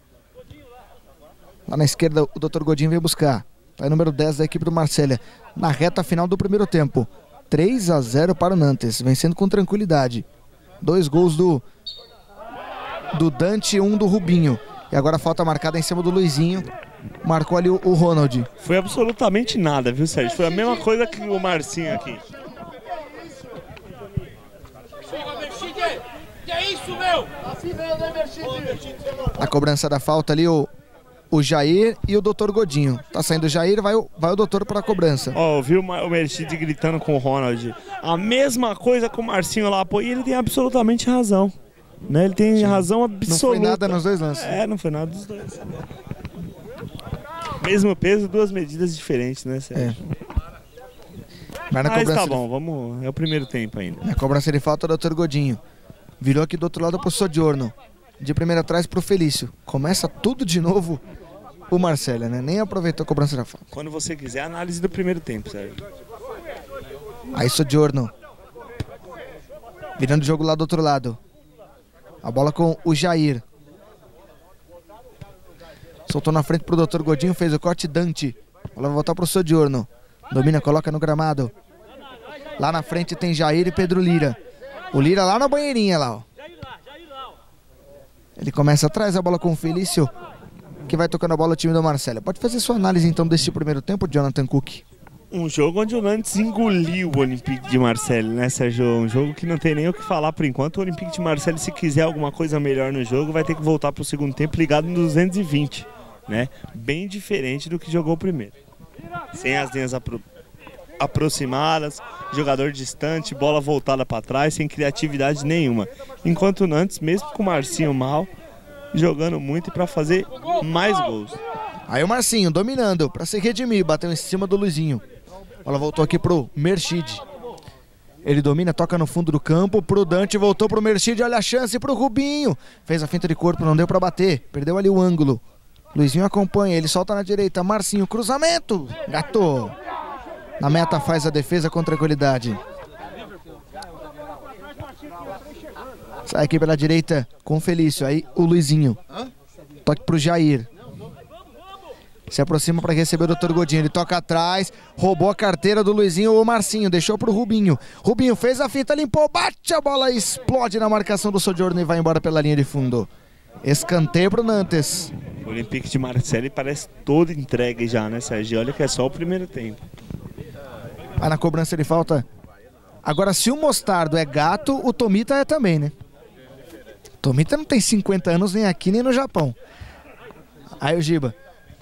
Lá na esquerda o Dr. Godinho veio buscar. Tá aí o número 10 da equipe do Marcélia. Na reta final do primeiro tempo. 3-0 para o Nantes. Vencendo com tranquilidade. 2 gols do Dante e 1 do Rubinho. E agora falta marcada em cima do Luizinho. Marcou ali o Ronald. Foi absolutamente nada, viu, Sérgio? Foi a mesma coisa que o Marcinho aqui. Que é isso, meu? A cobrança da falta ali, o Jair e o Dr. Godinho. Tá saindo o Jair, vai o doutor para a cobrança. Ó, ouviu o Mercedes gritando com o Ronald. A mesma coisa com o Marcinho lá, pô, e ele tem absolutamente razão. Né? Ele tem razão absoluta. Não foi nada nos dois lances. É, não foi nada dos dois. Mesmo peso, 2 medidas diferentes, né, Sérgio? Mas na cobrança tá bom, vamos. É o primeiro tempo ainda. Na cobrança de falta, o Dr. Godinho. Virou aqui do outro lado pro Sojourno. De primeira atrás pro Felício. Começa tudo de novo o Marcelo, né? Nem aproveitou a cobrança da falta. Quando você quiser, análise do primeiro tempo, Sérgio. Aí Sojourno. Virando o jogo lá do outro lado. A bola com o Jair. Soltou na frente pro Dr. Godinho, fez o corte Dante. A bola vai voltar pro Sojourno. Domina, coloca no gramado. Lá na frente tem Jair e Pedro Lira. O Lira lá na banheirinha, lá, ó. Ele começa atrás, a bola com o Felício, que vai tocando a bola o time do Marcelo. Pode fazer sua análise então desse primeiro tempo, Jonathan Cook. Um jogo onde o Nantes engoliu o Olympique de Marseille, né, Sérgio? Um jogo que não tem nem o que falar por enquanto. O Olympique de Marseille, se quiser alguma coisa melhor no jogo, vai ter que voltar pro segundo tempo ligado no 220. né? Bem diferente do que jogou o primeiro. Sem as linhas aproximadas, jogador distante, bola voltada para trás, sem criatividade nenhuma. Enquanto o Nantes, mesmo com o Marcinho mal, jogando muito para fazer mais gols. Aí o Marcinho dominando para se redimir, bateu em cima do Luizinho. A bola voltou aqui pro Merchid. Ele domina, toca no fundo do campo pro Dante, voltou pro Merchid, olha a chance pro Rubinho. Fez a finta de corpo, não deu para bater, perdeu ali o ângulo. Luizinho acompanha, ele solta na direita, Marcinho, cruzamento, gato. Na meta faz a defesa com tranquilidade. Sai aqui pela direita com o Felício, aí o Luizinho. Toque pro Jair. Se aproxima para receber o Dr. Godinho, ele toca atrás, roubou a carteira do Luizinho, o Marcinho, deixou pro Rubinho. Rubinho fez a finta, limpou, bate a bola, explode na marcação do Sojourno e vai embora pela linha de fundo. Escanteio pro Nantes. O Olympique de Marseille parece todo entregue já, né, Sérgio? Olha que é só o primeiro tempo. Vai na cobrança de falta. Agora, se o Mostardo é gato, o Tomita é também, né? Tomita não tem 50 anos nem aqui nem no Japão. Aí o Giba.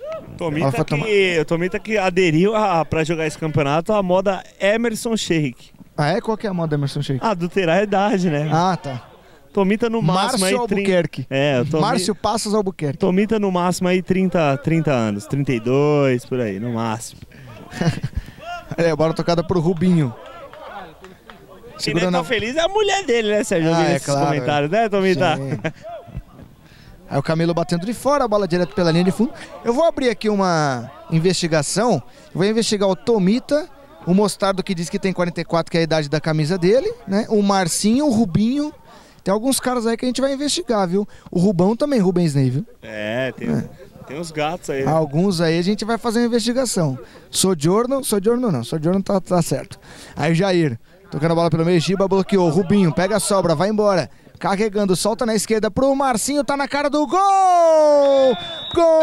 Tomita que aderiu para jogar esse campeonato à moda Emerson Sheik. Ah, é? Qual que é a moda Emerson Sheik? Adulterar a idade, né? Ah, tá. Tomita no máximo Márcio Albuquerque. Márcio Passos Albuquerque. Tomita no máximo aí 30 anos, 32, por aí, no máximo. Olha, bola tocada pro Rubinho. Quem tá feliz é a mulher dele, né, Sérgio? Claro, comentários, né, Tomita? Aí o Camilo batendo de fora, a bola direto pela linha de fundo. Eu vou abrir aqui uma investigação. Vou investigar o Tomita, o Mostardo que diz que tem 44, que é a idade da camisa dele, né? O Marcinho, o Rubinho. Tem alguns caras aí que a gente vai investigar, viu? O Rubão também, Rubens Ney, viu? Tem uns gatos aí. Né? Alguns aí a gente vai fazer uma investigação. Sojourno tá certo. Aí o Jair, tocando a bola pelo meio, Giba bloqueou. Rubinho, pega a sobra, vai embora. Carregando, solta na esquerda pro Marcinho, tá na cara do gol! Gol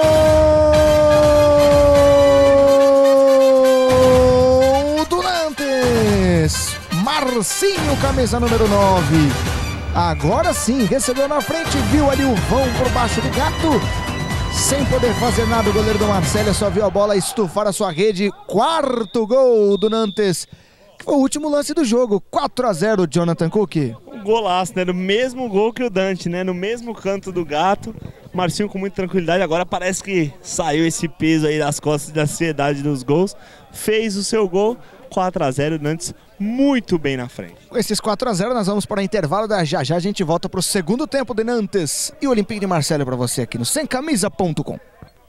do Nantes! Marcinho, camisa número 9. Agora sim, recebeu na frente, viu ali o vão por baixo do gato. Sem poder fazer nada, o goleiro do Marcelo só viu a bola estufar a sua rede. Quarto gol do Nantes. Que foi o último lance do jogo. 4-0, Jonathan Cook. Um golaço, né? No mesmo gol que o Dante, né? No mesmo canto do gato. Marcinho com muita tranquilidade. Agora parece que saiu esse peso aí das costas da ansiedade dos gols. Fez o seu gol. 4-0, Nantes muito bem na frente. Com esses 4-0, nós vamos para o intervalo. Já a gente volta para o segundo tempo de Nantes e o Olympique de Marseille para você aqui no semcamisa.com.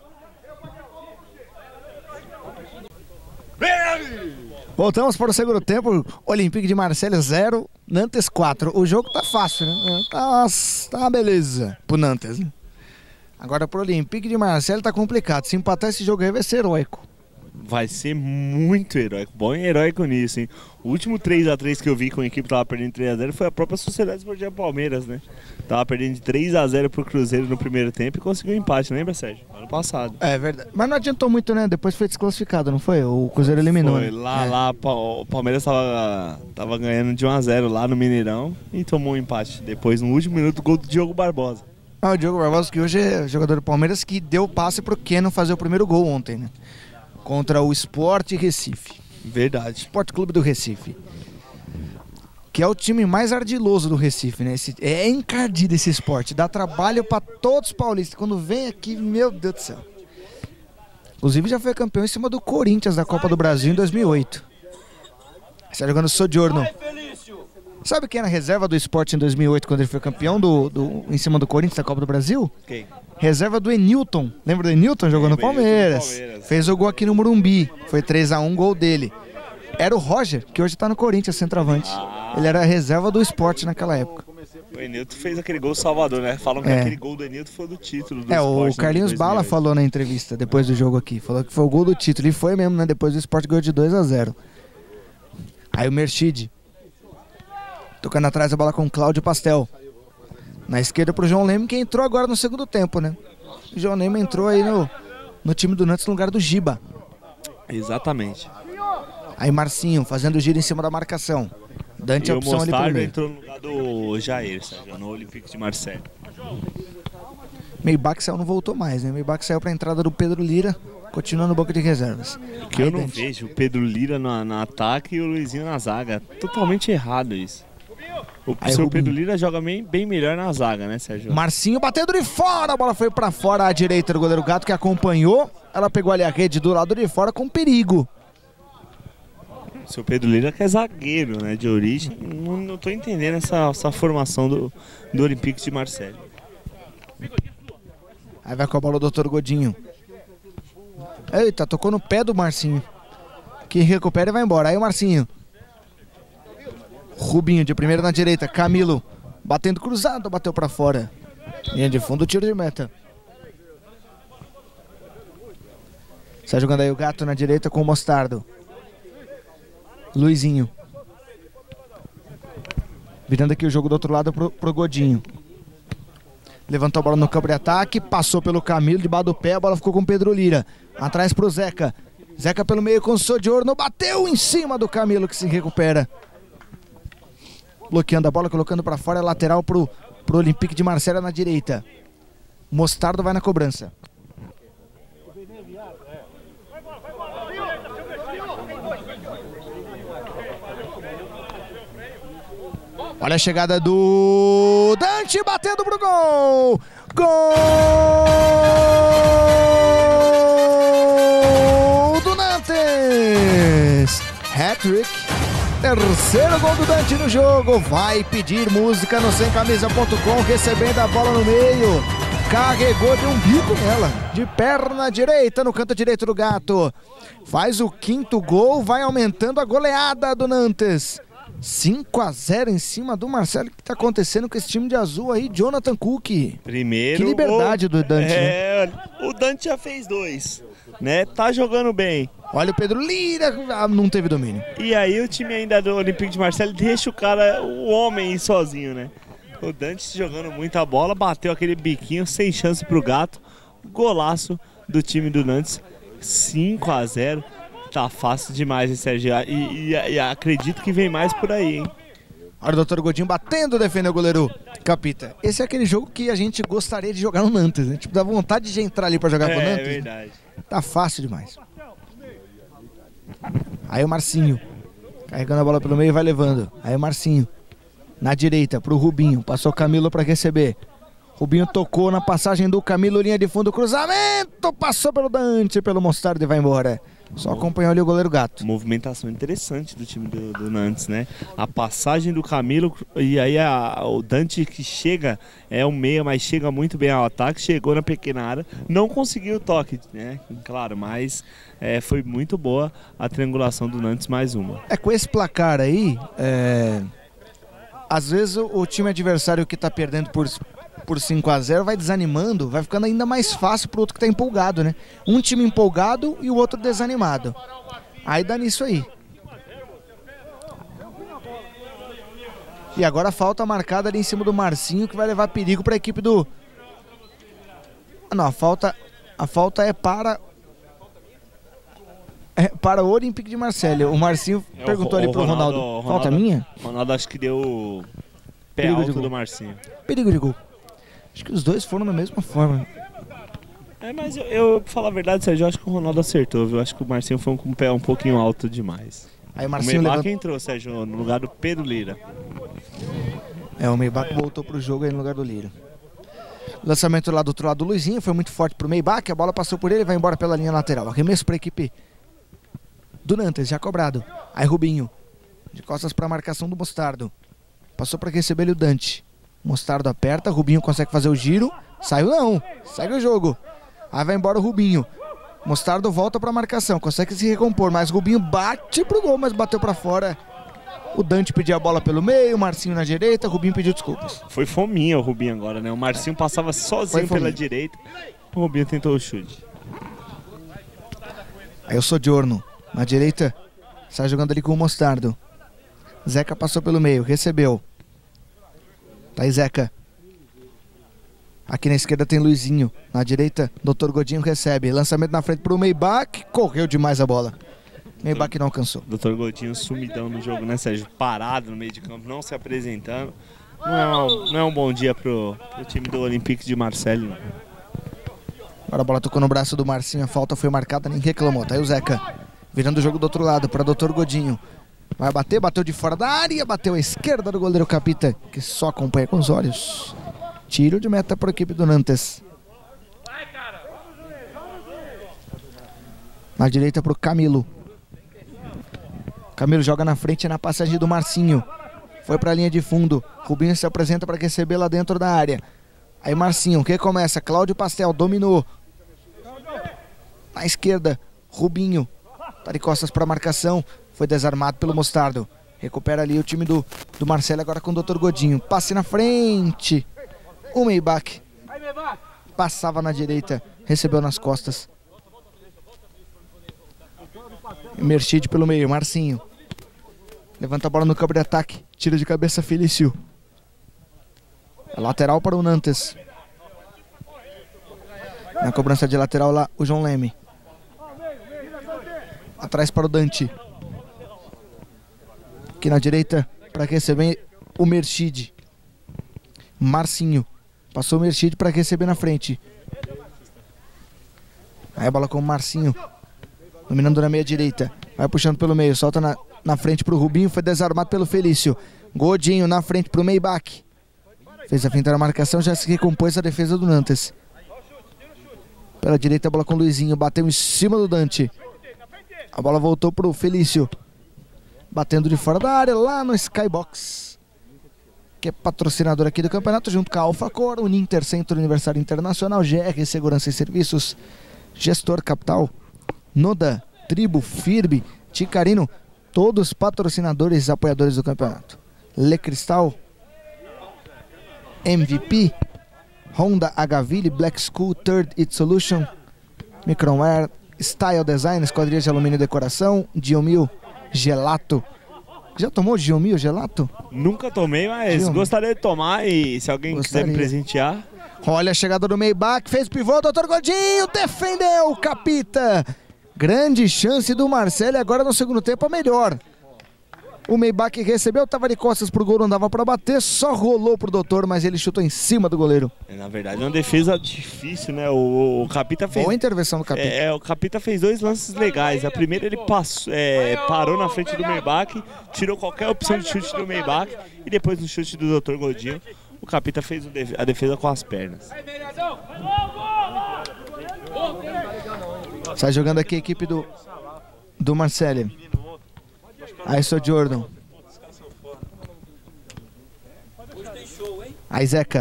Voltamos para o segundo tempo. Olympique de Marseille 0, Nantes 4. O jogo tá fácil, né? Tá uma beleza pro Nantes, né? Agora pro Olympique de Marseille tá complicado. Se empatar esse jogo aí vai ser heróico. Vai ser muito heróico, bom e heróico nisso, hein? O último 3-3 que eu vi com a equipe tava perdendo 3-0 foi a própria Sociedade Esportiva Palmeiras, né? Tava perdendo de 3-0 pro Cruzeiro no primeiro tempo e conseguiu um empate, lembra, Sérgio? Ano passado. É verdade. Mas não adiantou muito, né? Depois foi desclassificado, não foi? O Cruzeiro eliminou. Foi, lá o Palmeiras tava ganhando de 1-0 lá no Mineirão e tomou um empate. Depois, no último minuto, gol do Diogo Barbosa. Ah, o Diogo Barbosa, que hoje é jogador do Palmeiras, que deu o passe pro Keno fazer o primeiro gol ontem, né? Contra o Sport Recife. Verdade. Sport Clube do Recife. Que é o time mais ardiloso do Recife, né? É encardido esse esporte. Dá trabalho para todos os paulistas. Quando vem aqui, meu Deus do céu. Inclusive já foi campeão em cima do Corinthians da Copa do Brasil em 2008. Está jogando Sojourno. Sabe quem era a reserva do Sport em 2008 quando ele foi campeão em cima do Corinthians da Copa do Brasil? Quem? Reserva do Enilton. Lembra do Enilton? Jogou no Palmeiras. Fez o gol aqui no Morumbi. Foi 3-1, gol dele. Era o Roger, que hoje tá no Corinthians, centroavante. Ele era a reserva do Sport naquela época. O Enilton fez aquele gol Salvador, né? Falam que aquele gol do Enilton foi do título do Sport. O Carlinhos Bala falou na entrevista depois do jogo aqui. Falou que foi o gol do título. E foi mesmo, né? Depois do Sport ganhou de 2-0. Aí o Merchid. Tocando atrás a bola com o Cláudio Pastel. Na esquerda pro João Leme, que entrou agora no segundo tempo, né? O João Leme entrou aí no time do Nantes no lugar do Giba. Exatamente. Aí Marcinho fazendo giro em cima da marcação. Dante a opção ali pelo meio. Entrou no lugar do Jair, Sérgio, no Olympique de Marseille. Meibach saiu, não voltou mais, né? Meibach saiu pra entrada do Pedro Lira, continuando no banco de reservas. Que eu não vejo o Pedro Lira no ataque e o Luizinho na zaga. Totalmente errado isso. O seu Pedro Lira joga bem melhor na zaga, né, Sérgio? Marcinho batendo de fora, a bola foi pra fora à direita do goleiro Gato, que acompanhou. Ela pegou ali a rede do lado de fora com perigo. O seu Pedro Lira que é zagueiro, né, de origem. Não tô entendendo essa formação do Olympique de Marseille. Aí vai com a bola o Dr. Godinho. Eita, tocou no pé do Marcinho. Que recupera e vai embora. Aí o Marcinho. Rubinho de primeira na direita. Camilo batendo cruzado, bateu pra fora. Linha de fundo, tiro de meta. Sai jogando aí o Gato na direita com o Mostardo. Luizinho. Virando aqui o jogo do outro lado pro Godinho. Levantou a bola no campo de ataque, passou pelo Camilo, debaixo do pé, a bola ficou com o Pedro Lira. Atrás pro Zeca. Zeca pelo meio com o Sodiorno, bateu em cima do Camilo que se recupera. Bloqueando a bola, colocando pra fora, lateral pro Olympique de Marseille na direita. Mostardo vai na cobrança. Olha a chegada do Dante, batendo pro gol! Gol do Nantes! Hat-trick, terceiro gol do Dante no jogo. Vai pedir música no semcamisa.com, recebendo a bola no meio. Carregou, deu um bico nela, de perna direita no canto direito do Gato. Faz o quinto gol, vai aumentando a goleada do Nantes. 5-0 em cima do Marcelo. O que tá acontecendo com esse time de azul aí? Jonathan Cook. Primeiro. Que liberdade do Dante. Né? O Dante já fez 2, né? Tá jogando bem. Olha o Pedro Lira, não teve domínio. E aí o time ainda do Olympique de Marseille deixa o homem ir sozinho, né? O Dante jogando muita bola, bateu aquele biquinho sem chance pro Gato. Golaço do time do Nantes. 5-0. Tá fácil demais, hein, Sérgio? E acredito que vem mais por aí, hein? Olha o Dr. Godinho batendo, defendeu o goleiro Capita. Esse é aquele jogo que a gente gostaria de jogar no Nantes, né? Tipo, dá vontade de entrar ali pra jogar com o Nantes. É verdade. Né? Tá fácil demais. Aí o Marcinho. Carregando a bola pelo meio e vai levando. Aí o Marcinho. Na direita, pro Rubinho. Passou o Camilo pra receber. Rubinho tocou na passagem do Camilo, linha de fundo, cruzamento. Passou pelo Dante, pelo Mostardo e vai embora. Só acompanhou ali o goleiro Gato. Movimentação interessante do time do Nantes, né? A passagem do Camilo e aí o Dante que chega, é um meia, mas chega muito bem ao ataque, chegou na pequena área, não conseguiu o toque, né? Claro, mas foi muito boa a triangulação do Nantes, mais uma. Com esse placar aí, às vezes o time adversário que tá perdendo por 5-0 vai desanimando, vai ficando ainda mais fácil pro outro que tá empolgado, né? Um time empolgado e o outro desanimado. Aí dá nisso aí. E agora a falta marcada ali em cima do Marcinho, que vai levar perigo para a equipe do... Não, a falta é para o Olympique de Marseille. O Marcinho perguntou ali pro Ronaldo. Falta minha? Ronaldo acho que deu pé perigo alto do Marcinho. Perigo de gol. Acho que os dois foram da mesma forma. Mas eu pra falar a verdade, Sérgio, eu acho que o Ronaldo acertou, viu? Acho que o Marcinho foi com o pé um pouquinho alto demais. Aí o Marcinho Meibach entrou, Sérgio, no lugar do Pedro Lira. O Meibach voltou pro jogo aí no lugar do Lira. Lançamento lá do outro lado do Luizinho, foi muito forte pro Meibach, a bola passou por ele e vai embora pela linha lateral. Arremesso pra equipe do Nantes, já cobrado. Aí Rubinho, de costas pra marcação do Mostardo. Passou pra receber ele o Dante. Mostardo aperta, Rubinho consegue fazer o giro. Saiu não, segue o jogo. Aí vai embora o Rubinho. Mostardo volta pra marcação, consegue se recompor, mas Rubinho bate pro gol, mas bateu pra fora. O Dante pediu a bola pelo meio, o Marcinho na direita, o Rubinho pediu desculpas. Foi fominha o Rubinho agora, né? O Marcinho passava sozinho pela direita, o Rubinho tentou o chute. Aí o Sodiorno, na direita, sai jogando ali com o Mostardo. Zeca passou pelo meio, recebeu. Tá aí Zeca. Aqui na esquerda tem Luizinho. Na direita, Dr. Godinho recebe. Lançamento na frente pro Meibach. Correu demais a bola. Meibach não alcançou. Dr. Godinho sumidão no jogo, né, Sérgio? Parado no meio de campo, não se apresentando. Não é um bom dia pro time do Olympique de Marseille, não. Agora a bola tocou no braço do Marcinho, a falta foi marcada, nem reclamou. Tá aí o Zeca, virando o jogo do outro lado para Dr. Godinho. Vai bater, bateu de fora da área, bateu à esquerda do goleiro Capita, que só acompanha com os olhos. Tiro de meta para a equipe do Nantes. Na direita para o Camilo. Camilo joga na frente na passagem do Marcinho. Foi para a linha de fundo. Rubinho se apresenta para receber lá dentro da área. Aí Marcinho, que começa? Cláudio Pastel, dominou. Na esquerda, Rubinho. Tá de costas para a marcação. Foi desarmado pelo Mostardo. Recupera ali o time do Marcelo agora com o Dr. Godinho. Passe na frente. O Maybach. Passava na direita. Recebeu nas costas. Merchid pelo meio. Marcinho. Levanta a bola no campo de ataque. Tira de cabeça Felício. Lateral para o Nantes. Na cobrança de lateral lá o João Leme. Atrás para o Dante. Aqui na direita para receber o Merchid. Marcinho. Passou o Merchid para receber na frente. Aí a bola com o Marcinho. Dominando na meia direita. Vai puxando pelo meio. Solta na frente para o Rubinho. Foi desarmado pelo Felício. Godinho na frente para o Maybach. Fez a finta na marcação. Já se recompôs a defesa do Nantes. Pela direita a bola com o Luizinho. Bateu em cima do Dante. A bola voltou para o Felício. Batendo de fora da área, lá no Skybox, que é patrocinador aqui do campeonato, junto com a Alfacor, Uninter, Centro Universitário Internacional, GR Segurança e Serviços, Gestor Capital, Noda, Tribo, Firbe, Ticarino, todos patrocinadores e apoiadores do campeonato. Le Cristal, MVP, Honda, Agaville, Black School, Third It Solution, Micronware, Style Design, Esquadrilha de Alumínio e Decoração, Diomil, Gelato. Já tomou Diomil, Gelato? Nunca tomei, mas Diomil. Gostaria de tomar e se alguém quiser me presentear. Olha a chegada do Maybach, fez pivô, Dr. Godinho, defendeu, Capita. Grande chance do Marcelo e agora no segundo tempo a melhor. O Maybach recebeu, estava de costas pro gol, não dava para bater, só rolou pro doutor, mas ele chutou em cima do goleiro. Na verdade é uma defesa difícil, né? O Capita fez... Boa intervenção do Capita. O Capita fez dois lances legais. A primeira ele parou na frente do Maybach, tirou qualquer opção de chute do Maybach e depois no chute do Dr. Godinho, o Capita fez a defesa com as pernas. Sai jogando aqui a equipe do Marcelo. Aí sou Jordan. Aí Zeca.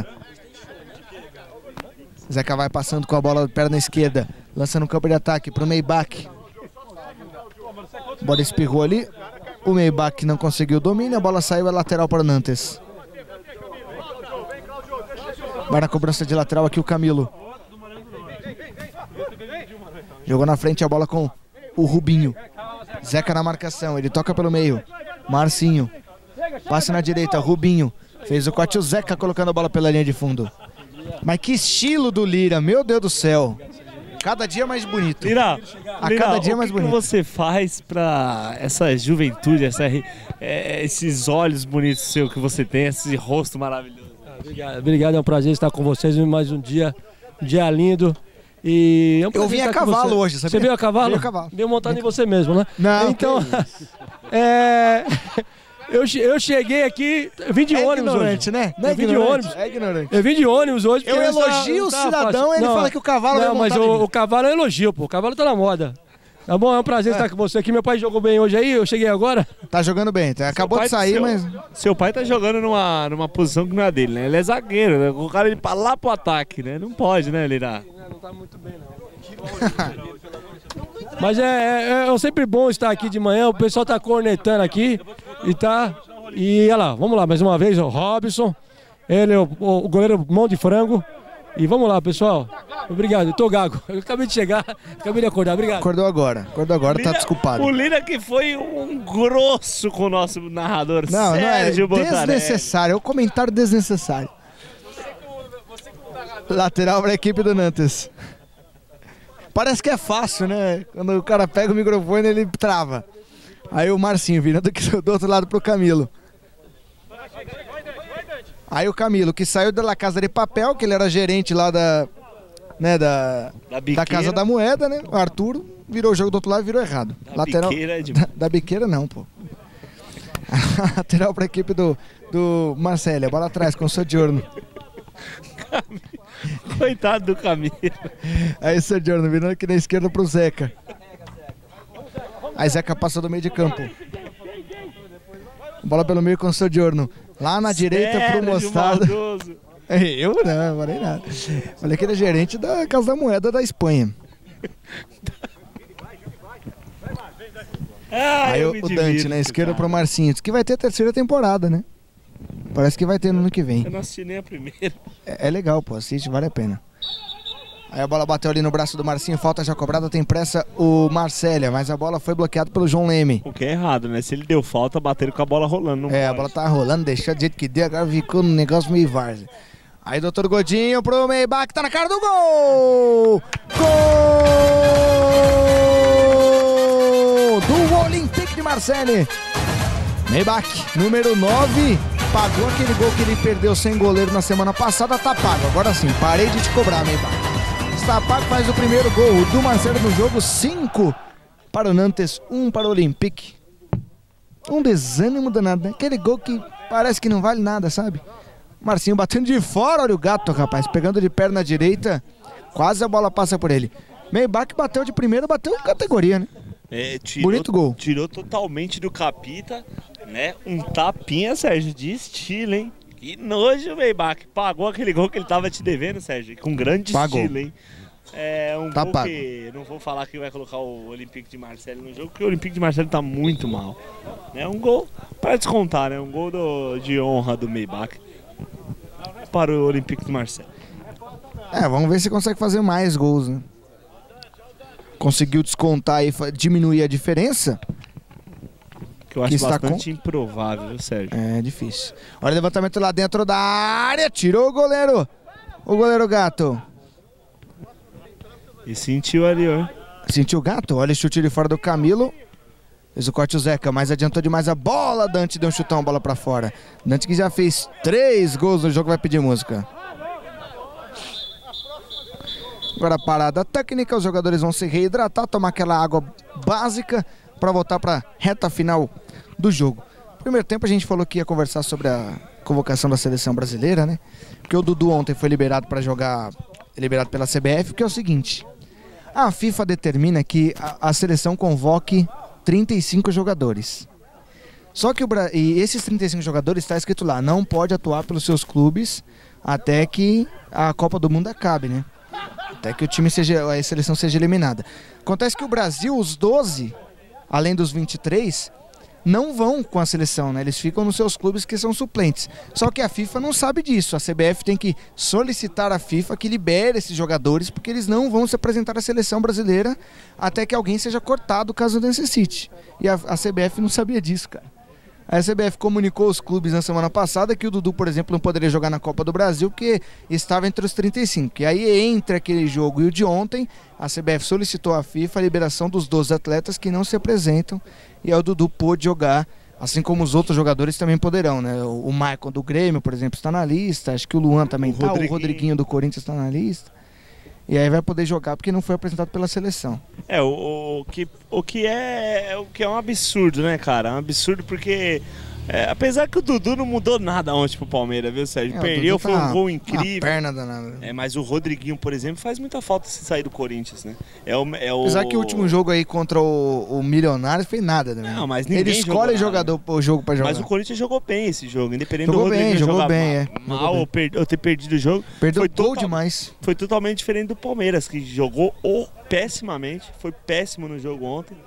Zeca vai passando com a bola perna esquerda. Lança no campo de ataque pro Maybach. A bola espirrou ali. O Maybach não conseguiu o domínio. A bola saiu, é lateral para o Nantes. Vai na cobrança de lateral aqui o Camilo. Jogou na frente a bola com o Rubinho. Zeca na marcação, ele toca pelo meio. Marcinho. Passe na direita, Rubinho. Fez o corte, o Zeca colocando a bola pela linha de fundo. Mas que estilo do Lira, meu Deus do céu. Cada dia mais bonito. Lira, cada dia mais bonito. O que você faz pra essa juventude, esses olhos bonitos seu que você tem, esse rosto maravilhoso? Obrigado, é um prazer estar com vocês mais um dia lindo. E é um eu vim a cavalo hoje, sabia? Você veio a cavalo? Veio a cavalo. Veio montado em você mesmo, né? Não. Então, eu cheguei aqui, eu vim de ônibus hoje. Né? Não é eu vim de ônibus. É ignorante. Eu vim de ônibus hoje. Eu elogio o cidadão, ele fala que o cavalo não, mas o cavalo é elogio, pô. O cavalo tá na moda. Tá bom, é um prazer estar com você aqui. Meu pai jogou bem hoje aí, eu cheguei agora. Tá jogando bem, acabou de sair, mas... Seu pai tá jogando numa posição que não é dele, né? Ele é zagueiro, né? O cara ele lá pro ataque, né? Não pode, né, Lira? Não tá muito bem, não. Mas é sempre bom estar aqui de manhã, o pessoal tá cornetando aqui e olha lá, vamos lá mais uma vez, o Robson, ele é o goleiro mão de frango e vamos lá, pessoal, obrigado, eu tô gago, eu acabei de chegar, acabei de acordar, obrigado. Acordou agora, tá desculpado. O Lira que foi um grosso com o nosso narrador, não é Botarelli. Desnecessário, é um comentário desnecessário. Lateral para a equipe do Nantes. Parece que é fácil, né? Quando o cara pega o microfone, ele trava. Aí o Marcinho virando aqui do outro lado pro Camilo. Aí o Camilo, que saiu da Casa de Papel, que ele era gerente lá né, da Casa da Moeda, né? O Arthur virou o jogo do outro lado e virou errado. Lateral da biqueira não, pô. Lateral para a equipe do Marcelo. A bola atrás com o Sojourno. Coitado do Camilo. Aí o Sojourno virando aqui na esquerda pro Zeca. Aí Zeca passa do meio de campo. Bola pelo meio com o Sojourno. Lá na direita pro Mostarda. Eu não falei nada. Falei que ele é gerente da Casa da Moeda da Espanha. Aí o Dante na esquerda pro Marcinho. Diz que vai ter a terceira temporada, né? Parece que vai ter no ano que vem. Eu não assisti nem a primeira. É legal, pô. Assiste, vale a pena. Aí a bola bateu ali no braço do Marcinho. Falta já cobrada, tem pressa o Marcélia. Mas a bola foi bloqueada pelo João Leme. O que é errado, né? Se ele deu falta, bateram com a bola rolando. Não pode. A bola tá rolando, deixou do jeito que deu. Agora ficou um negócio meio várzea. Aí doutor Godinho pro Maybach, tá na cara do gol! Gol do Olympique de Marseille. Maybach, número 9, pagou aquele gol que ele perdeu sem goleiro na semana passada, tá pago. Agora sim, parei de te cobrar, Maybach. Está pago, faz o primeiro gol do Marcelo no jogo, 5 para o Nantes, 1 para o Olympique. Um desânimo danado, né? Aquele gol que parece que não vale nada, sabe? Marcinho batendo de fora, olha o gato, rapaz, pegando de perna direita, quase a bola passa por ele. Maybach bateu de primeira, bateu em categoria, né? Bonito gol. Tirou totalmente do Capita, né? Um tapinha, Sérgio, de estilo, hein? Que nojo, Maybach. Pagou aquele gol que ele tava te devendo, Sérgio, com grande estilo, hein? É um gol pago. Que não vou falar que vai colocar o Olympique de Marseille no jogo, porque o Olympique de Marseille tá muito mal. É um gol para descontar, né? Um gol de honra do Maybach para o Olympique de Marseille. Vamos ver se consegue fazer mais gols, né? Conseguiu descontar e diminuir a diferença. Que eu acho bastante improvável, viu, Sérgio? É difícil. Olha o levantamento lá dentro da área. Tirou o goleiro. O goleiro Gato. E sentiu ali, ó. Sentiu o Gato? Olha o chute de fora do Camilo. Fez o corte o Zeca, mas adiantou demais a bola. Dante deu um chutão, bola pra fora. Dante que já fez 3 gols no jogo, vai pedir música. Agora parada técnica, os jogadores vão se reidratar, tomar aquela água básica para voltar para a reta final do jogo. Primeiro tempo a gente falou que ia conversar sobre a convocação da seleção brasileira, né? Porque o Dudu ontem foi liberado para jogar, liberado pela CBF, que é o seguinte: a FIFA determina que a seleção convoque 35 jogadores. Só que e esses 35 jogadores está escrito lá, não pode atuar pelos seus clubes até que a Copa do Mundo acabe, né? Até que a seleção seja eliminada. Acontece que o Brasil, os 12, além dos 23, não vão com a seleção, né? Eles ficam nos seus clubes que são suplentes. Só que a FIFA não sabe disso. A CBF tem que solicitar à FIFA que libere esses jogadores, porque eles não vão se apresentar à seleção brasileira até que alguém seja cortado caso necessite. E a CBF não sabia disso, cara. A CBF comunicou aos clubes na semana passada que o Dudu, por exemplo, não poderia jogar na Copa do Brasil porque estava entre os 35. E aí, entre aquele jogo e o de ontem, a CBF solicitou à FIFA a liberação dos 12 atletas que não se apresentam. E aí o Dudu pôde jogar, assim como os outros jogadores também poderão, né? O Maicon do Grêmio, por exemplo, está na lista. Acho que o Luan também está. O Rodriguinho do Corinthians está na lista. E aí vai poder jogar porque não foi apresentado pela seleção. O que é um absurdo, né, cara? É um absurdo porque, apesar que o Dudu não mudou nada ontem pro Palmeiras, viu, Sérgio? Perdeu, foi um gol incrível. Perna danada. Mas o Rodriguinho, por exemplo, faz muita falta se sair do Corinthians, né? Apesar que o último jogo aí contra o Milionários fez nada, né? Não, mas ninguém ele escolhe o jogo pra jogar. Mas o Corinthians jogou bem esse jogo, independente jogou do Rodriguinho jogou bem, mal ou ter perdido o jogo. Perdeu gol demais. Foi totalmente diferente do Palmeiras, que jogou pessimamente, foi péssimo no jogo ontem.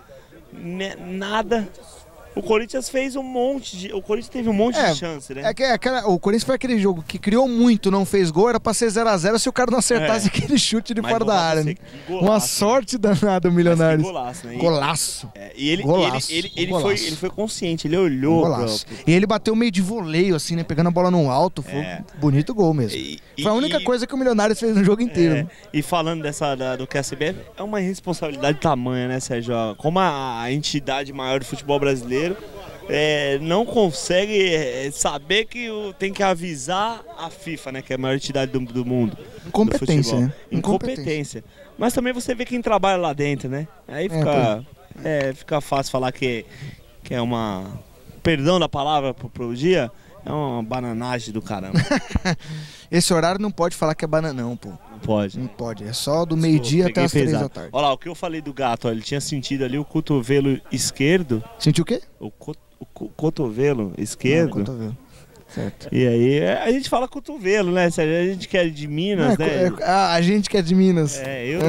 Nada. O Corinthians fez um monte o Corinthians teve um monte de chance, né? O Corinthians foi aquele jogo que criou muito, não fez gol, era pra ser 0x0 se o cara não acertasse aquele chute de fora da área, né? Uma sorte danada o Milionários. Golaço, né? Golaço. E ele foi consciente, ele olhou. Golaço. E ele bateu meio de voleio, assim, né? Pegando a bola no alto. Foi um bonito gol mesmo. Foi a única coisa que o Milionários fez no jogo inteiro. Né? E falando do QSB, é uma responsabilidade tamanha, né, Sérgio? Como a entidade maior do futebol brasileiro, brasileiro não consegue saber que tem que avisar a FIFA, né? Que é a maior entidade do mundo. Incompetência, né? Incompetência. Mas também você vê quem trabalha lá dentro, né? Aí fica fácil falar que é uma... Perdão da palavra pro dia, é uma bananagem do caramba. Esse horário não pode falar que é bananão, pô. Não pode. Não pode, é só do meio-dia até as 3 da tarde. Olha lá, o que eu falei do gato, ó, ele tinha sentido ali o cotovelo esquerdo. Sentiu o quê? O cotovelo esquerdo. Não, cotovelo. Certo. E aí, a gente fala cotovelo, né? A gente que é de Minas, né? A gente que é de Minas.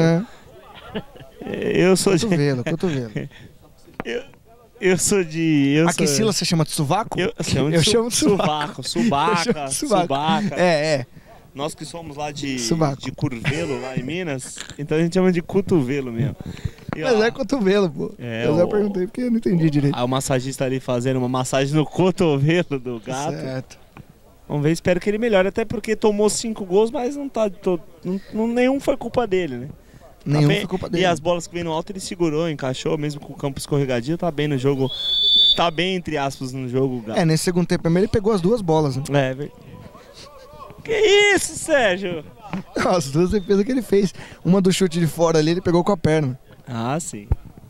Eu sou cotovelo. Eu sou de... Axila você chama de sovaco? Eu chamo de sovaco. Subaca. Nós que somos lá de Curvelo, lá em Minas, então a gente chama de cotovelo mesmo. Mas é cotovelo, pô. Eu já perguntei porque eu não entendi direito. Aí o massagista ali fazendo uma massagem no cotovelo do gato. Certo. Vamos ver, espero que ele melhore, até porque tomou 5 gols, mas não tá nenhum foi culpa dele, né? Nenhum foi culpa dele. E as bolas que vêm no alto ele segurou, encaixou, mesmo com o campo escorregadio, tá bem no jogo. Tá bem, entre aspas, no jogo, gato. Nesse segundo tempo ele pegou as 2 bolas, né? Que isso, Sérgio? As 2 defesas que ele fez. Uma do chute de fora ali, ele pegou com a perna. Ah, sim.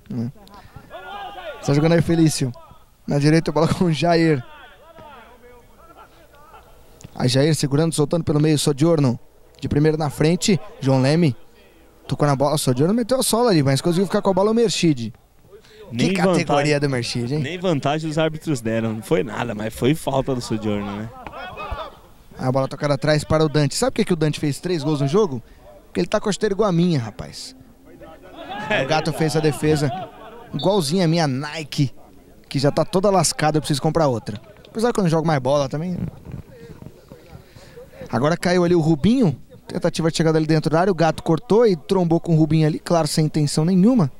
Tá jogando aí Felício. Na direita a bola com o Jair. A Jair segurando, soltando pelo meio, Sodiorno. De primeira na frente, João Leme. Tocou na bola, Sodiorno meteu a sola ali, mas conseguiu ficar com a bola o Merchid. Que categoria do Merchid, hein? Nem vantagem os árbitros deram, não foi nada, mas foi falta do Sodiorno, né? A bola tocada atrás para o Dante. Sabe por que o Dante fez 3 gols no jogo? Porque ele tá com a chuteira igual a minha, rapaz. O gato fez a defesa igualzinha a minha Nike, que já tá toda lascada, eu preciso comprar outra. Apesar que eu não jogo mais bola também. Agora caiu ali o Rubinho. Tentativa de chegada ali dentro da área. O gato cortou e trombou com o Rubinho ali. Claro, sem intenção nenhuma.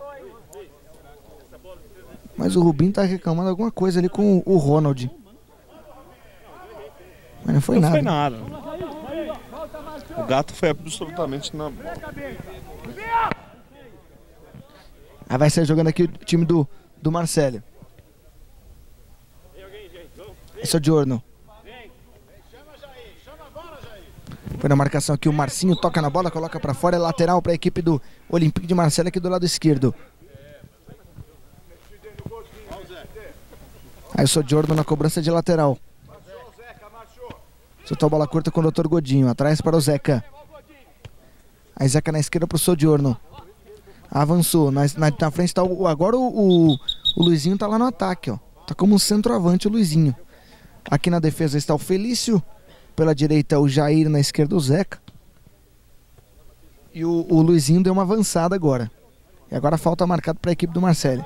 Mas o Rubinho tá reclamando alguma coisa ali com o Ronald. Mas não foi nada. Não foi nada. O gato foi absolutamente na bola. Aí vai sair jogando aqui o time do Marcelo. Esse é o Diorno. Foi na marcação aqui o Marcinho, toca na bola, coloca pra fora, é lateral pra equipe do Olympique de Marseille aqui do lado esquerdo. Aí o Sodiorno na cobrança de lateral. Soltou a bola curta com o Dr. Godinho, atrás para o Zeca. Aí Zeca na esquerda pro Sodiorno. Avançou, na frente tá agora o Luizinho tá lá no ataque, ó. Tá como um centroavante o Luizinho. Aqui na defesa está o Felício. Pela direita o Jair, na esquerda o Zeca. E o Luizinho deu uma avançada agora. E agora falta marcado para a equipe do Marseille.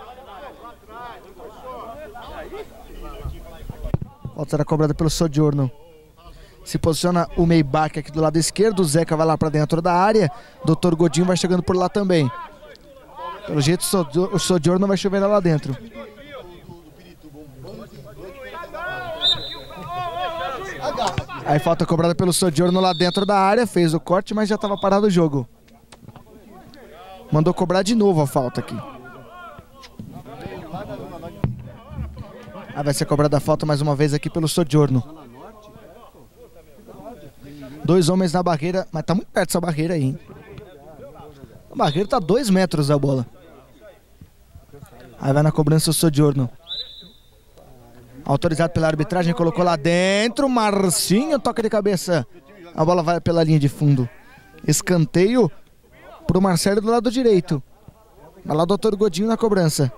Falta será cobrada pelo Sodiorno. Se posiciona o Maybach aqui do lado esquerdo. O Zeca vai lá para dentro da área. Dr. Godinho vai chegando por lá também. Pelo jeito o Sodiorno vai chover lá dentro. Aí falta cobrada pelo Sodiorno lá dentro da área. Fez o corte, mas já estava parado o jogo. Mandou cobrar de novo a falta aqui. Aí vai ser cobrada a falta mais uma vez aqui pelo Sodiorno. 2 homens na barreira, mas tá muito perto essa barreira aí, hein? A barreira tá 2 metros da bola. Aí vai na cobrança o Sodiorno. Autorizado pela arbitragem, colocou lá dentro. Marcinho, toca de cabeça. A bola vai pela linha de fundo. Escanteio pro Marcelo do lado direito. Vai lá o Dr. Godinho na cobrança.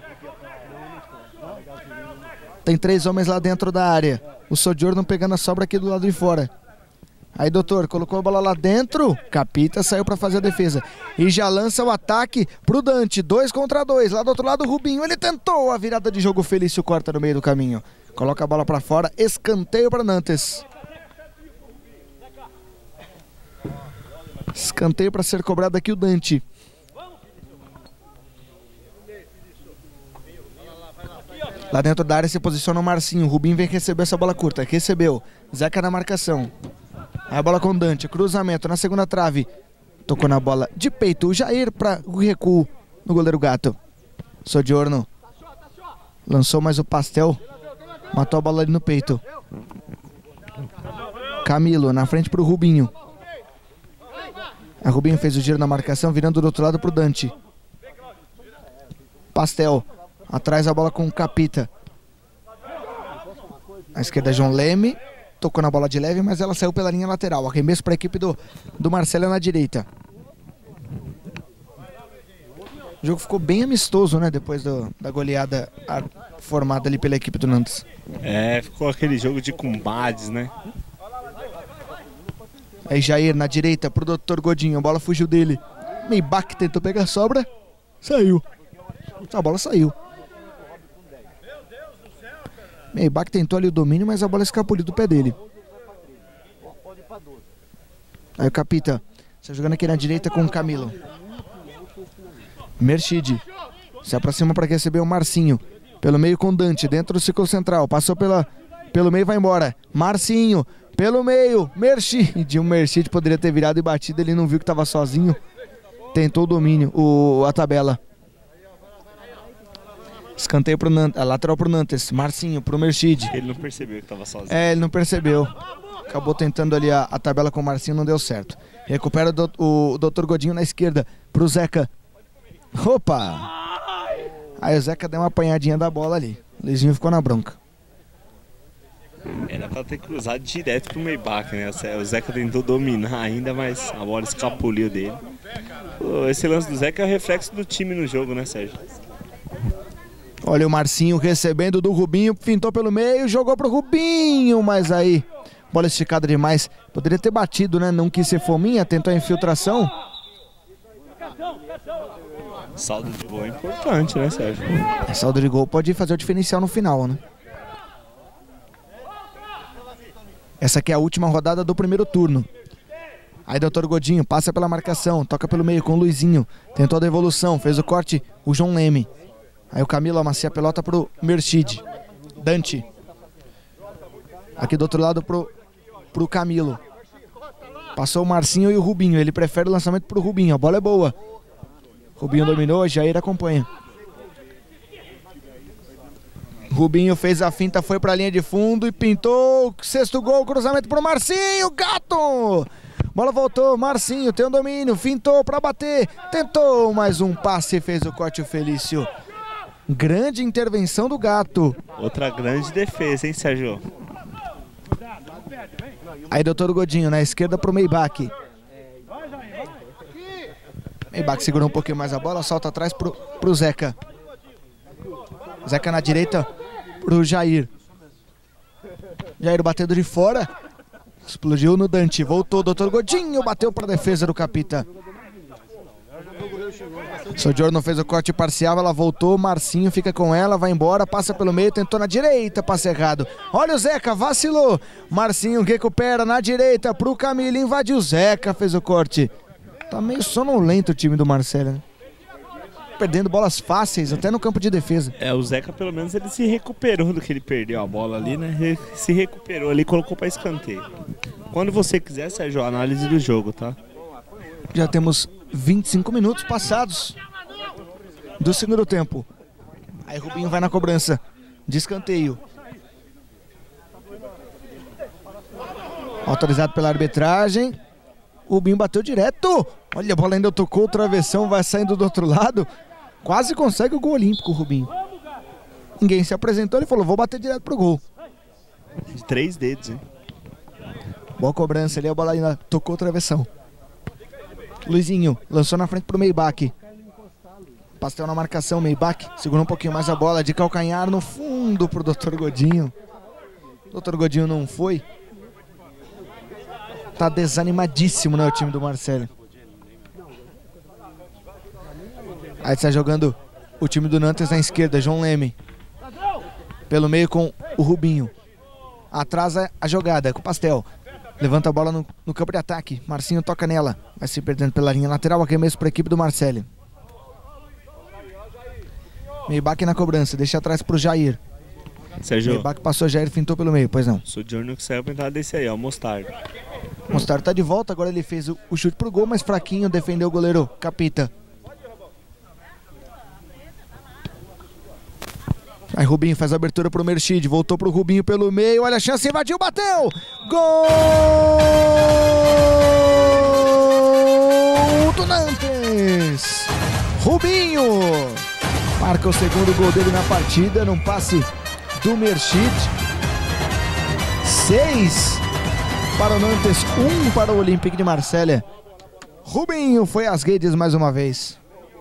Tem 3 homens lá dentro da área. O Sodiorno pegando a sobra aqui do lado de fora. Aí, doutor, colocou a bola lá dentro. Capita saiu pra fazer a defesa. E já lança o ataque pro Dante. 2 contra 2. Lá do outro lado, o Rubinho. Ele tentou a virada de jogo. Felício corta no meio do caminho. Coloca a bola pra fora. Escanteio para Nantes. Escanteio para ser cobrado aqui o Dante. Lá dentro da área se posiciona o Marcinho. O Rubinho vem receber essa bola curta. Recebeu. Zeca na marcação. Aí a bola com o Dante, cruzamento na segunda trave. Tocou na bola de peito o Jair para o recuo no goleiro Gato. Sodiorno. Lançou mais o Pastel. Matou a bola ali no peito. Camilo na frente pro Rubinho. A Rubinho fez o giro na marcação, virando do outro lado pro Dante. Pastel. Atrás a bola com o Capita. À esquerda João Leme. Tocou na bola de leve, mas ela saiu pela linha lateral. Arremesso para a equipe do Marcelo na direita. O jogo ficou bem amistoso, né? Depois da goleada formada ali pela equipe do Nantes. Ficou aquele jogo de combades, né? Aí Jair na direita pro Dr. Godinho. A bola fugiu dele. Meibach tentou pegar a sobra. Saiu. A bola saiu. Meibach tentou ali o domínio, mas a bola escapuliu do pé dele. Aí o Capita está jogando aqui na direita com o Camilo. Merchid se aproxima para receber o Marcinho. Pelo meio com o Dante, dentro do círculo central. Passou pelo meio, vai embora. Marcinho, pelo meio. Merchid. O Merchid poderia ter virado e batido, ele não viu que estava sozinho. Tentou o domínio, a tabela. Escanteio pro Nantes, lateral pro Nantes. Marcinho pro Merchid. Ele não percebeu que estava sozinho. Ele não percebeu. Acabou tentando ali a tabela com o Marcinho, não deu certo. Recupera o Dr. Godinho na esquerda pro Zeca. Opa! Aí o Zeca deu uma apanhadinha da bola ali. O Luizinho ficou na bronca. Era pra ter cruzado direto pro Meibach, né? O Zeca tentou dominar ainda, mas a bola escapuliu dele. Esse lance do Zeca é o reflexo do time no jogo, né, Sérgio? Olha o Marcinho recebendo do Rubinho, fintou pelo meio, jogou pro Rubinho, mas aí, bola esticada demais. Poderia ter batido, né? Não quis ser fominha, tentou a infiltração. Saldo de gol é importante, né, Sérgio? Saldo de gol pode fazer o diferencial no final, né? Essa aqui é a última rodada do primeiro turno. Aí Dr. Godinho passa pela marcação, toca pelo meio com o Luizinho. Tentou a devolução, fez o corte o João Leme. Aí o Camilo amacia a pelota pro Merchid. Dante. Aqui do outro lado pro Camilo. Passou o Marcinho e o Rubinho. Ele prefere o lançamento pro Rubinho. A bola é boa. Rubinho dominou, Jair acompanha. Rubinho fez a finta, foi pra linha de fundo e pintou. Sexto gol, cruzamento pro Marcinho. Gato! Bola voltou, Marcinho tem um domínio. Fintou pra bater. Tentou mais um passe, fez o corte o Felício. Grande intervenção do Gato. Outra grande defesa, hein, Sérgio? Aí Dr. Godinho na esquerda pro Meibach. Meibach segurou um pouquinho mais a bola, solta atrás pro Zeca. Zeca na direita pro Jair. Jair batendo de fora. Explodiu no Dante, voltou Dr. Godinho, bateu pra defesa do Capita. Sojourno fez o corte parcial, ela voltou, Marcinho fica com ela, vai embora, passa pelo meio, tentou na direita, passe errado. Olha o Zeca, vacilou. Marcinho recupera na direita pro Camilo, invadiu o Zeca, fez o corte. Tá meio sonolento o time do Marcelo, né? Perdendo bolas fáceis, até no campo de defesa. O Zeca pelo menos ele se recuperou do que ele perdeu a bola ali, né? Ele se recuperou ali e colocou pra escanteio. Quando você quiser, Sérgio, a análise do jogo, tá? Já temos 25 minutos passados do segundo tempo. Aí Rubinho vai na cobrança de escanteio. Autorizado pela arbitragem. O Rubinho bateu direto. Olha, a bola ainda tocou o travessão, vai saindo do outro lado. Quase consegue o gol olímpico, o Rubinho. Ninguém se apresentou, ele falou, vou bater direto pro gol. De 3 dedos, hein? Boa cobrança ali, a bola ainda tocou o travessão. Luizinho lançou na frente pro Meibach. Pastel na marcação, Meibach segurou um pouquinho mais a bola de calcanhar no fundo pro Dr. Godinho. Dr. Godinho não foi. Tá desanimadíssimo, né, o time do Marcelo. Aí está jogando o time do Nantes na esquerda, João Leme. Pelo meio com o Rubinho. Atrasa a jogada com o Pastel. Levanta a bola no campo de ataque. Marcinho toca nela. Vai se perdendo pela linha lateral. Arremesso para a equipe do Marcelo. Meibach na cobrança. Deixa atrás para o Jair. Sérgio. Meibach passou, Jair fintou pelo meio. Pois não. Sojourno que saiu pra entrar desse aí, ó. Mostardo. Mostardo tá de volta. Agora ele fez o chute pro gol, mas fraquinho. Defendeu o goleiro Capita. Aí Rubinho faz a abertura pro Merchid, voltou pro Rubinho pelo meio, olha a chance, invadiu, bateu! Gol do Nantes! Rubinho marca o segundo gol dele na partida, num passe do Merchid. 6 para o Nantes, 1 para o Olympique de Marselha. Rubinho foi às redes mais uma vez.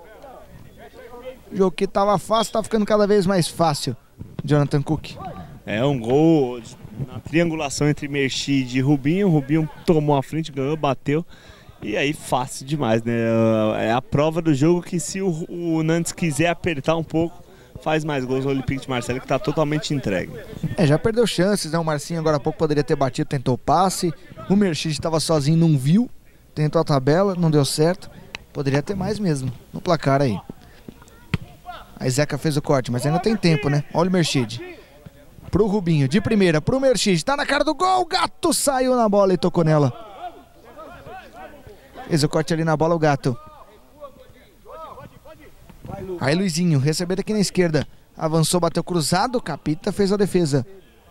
O jogo que tava fácil, tá ficando cada vez mais fácil. Jonathan Cook. É um gol na triangulação entre Merchid e Rubinho. Rubinho tomou a frente, ganhou, bateu. E aí fácil demais, né? É a prova do jogo que se o Nantes quiser apertar um pouco, faz mais gols. O Olympique de Marselha que tá totalmente entregue. Já perdeu chances, né? O Marcinho agora há pouco poderia ter batido, tentou passe. O Merchid estava sozinho, não viu. Tentou a tabela, não deu certo. Poderia ter mais mesmo no placar aí. Aí Zeca fez o corte, mas ainda tem tempo, né? Olha o Merchid. Pro Rubinho, de primeira, pro Merchid. Tá na cara do gol, o Gato saiu na bola e tocou nela. Fez o corte ali na bola, o Gato. Aí Luizinho, recebendo aqui na esquerda. Avançou, bateu cruzado, Capita fez a defesa.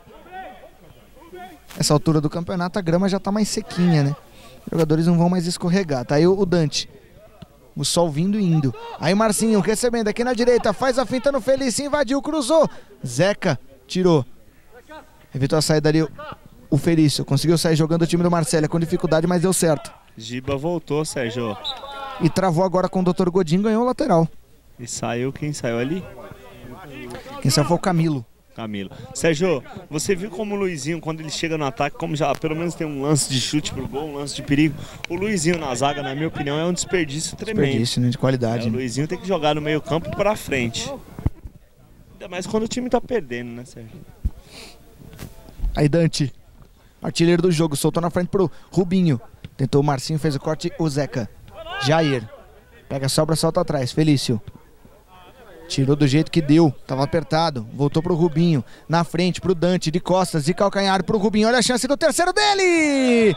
Essa altura do campeonato a grama já tá mais sequinha, né? Os jogadores não vão mais escorregar. Tá aí o Dante. O sol vindo e indo. Aí Marcinho recebendo aqui na direita. Faz a finta no Felício, invadiu, cruzou. Zeca tirou. Evitou a saída ali o Felício. Conseguiu sair jogando o time do Marselha com dificuldade, mas deu certo. Giba voltou, Sérgio. E travou agora com o Dr. Godinho, ganhou o lateral. E saiu, quem saiu ali? Quem saiu foi o Camilo. Sérgio, você viu como o Luizinho, quando ele chega no ataque, como já pelo menos tem um lance de chute pro gol, um lance de perigo. O Luizinho na zaga, na minha opinião, é um desperdício tremendo. Desperdício, né, de qualidade. O Luizinho tem que jogar no meio campo pra frente. Ainda mais quando o time tá perdendo, né, Sérgio? Aí Dante, artilheiro do jogo, soltou na frente pro Rubinho. Tentou o Marcinho, fez o corte, o Zeca. Jair, pega a sobra, solta atrás, Felício. Tirou do jeito que deu, tava apertado, voltou pro Rubinho, na frente pro Dante, de costas, de calcanhar pro Rubinho, olha a chance do terceiro dele!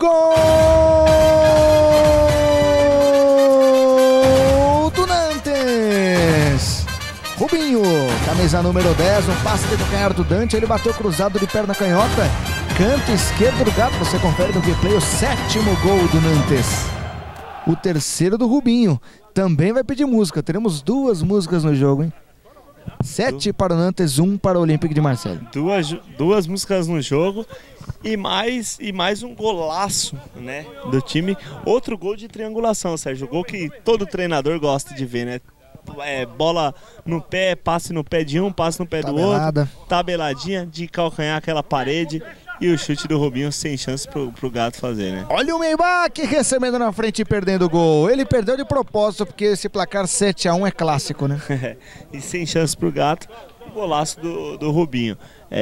Gol do Nantes! Rubinho, camisa número 10, um passe de calcanhar do Dante, ele bateu cruzado de perna canhota, canto esquerdo do Gato, você confere no replay o 7º gol do Nantes. O terceiro do Rubinho. Também vai pedir música. Teremos 2 músicas no jogo, hein? 7 para o Nantes, 1 para o Olympique de Marselha. Duas músicas no jogo e mais um golaço, né, do time. Outro gol de triangulação, Sérgio. Gol que todo treinador gosta de ver, né? Bola no pé, passe no pé de um, passe no pé do outro. Tabeladinha de calcanhar aquela parede. E o chute do Rubinho sem chance pro Gato fazer, né? Olha o Meibach recebendo na frente e perdendo o gol. Ele perdeu de propósito, porque esse placar 7-1 é clássico, né? E sem chance pro Gato, o golaço do Rubinho.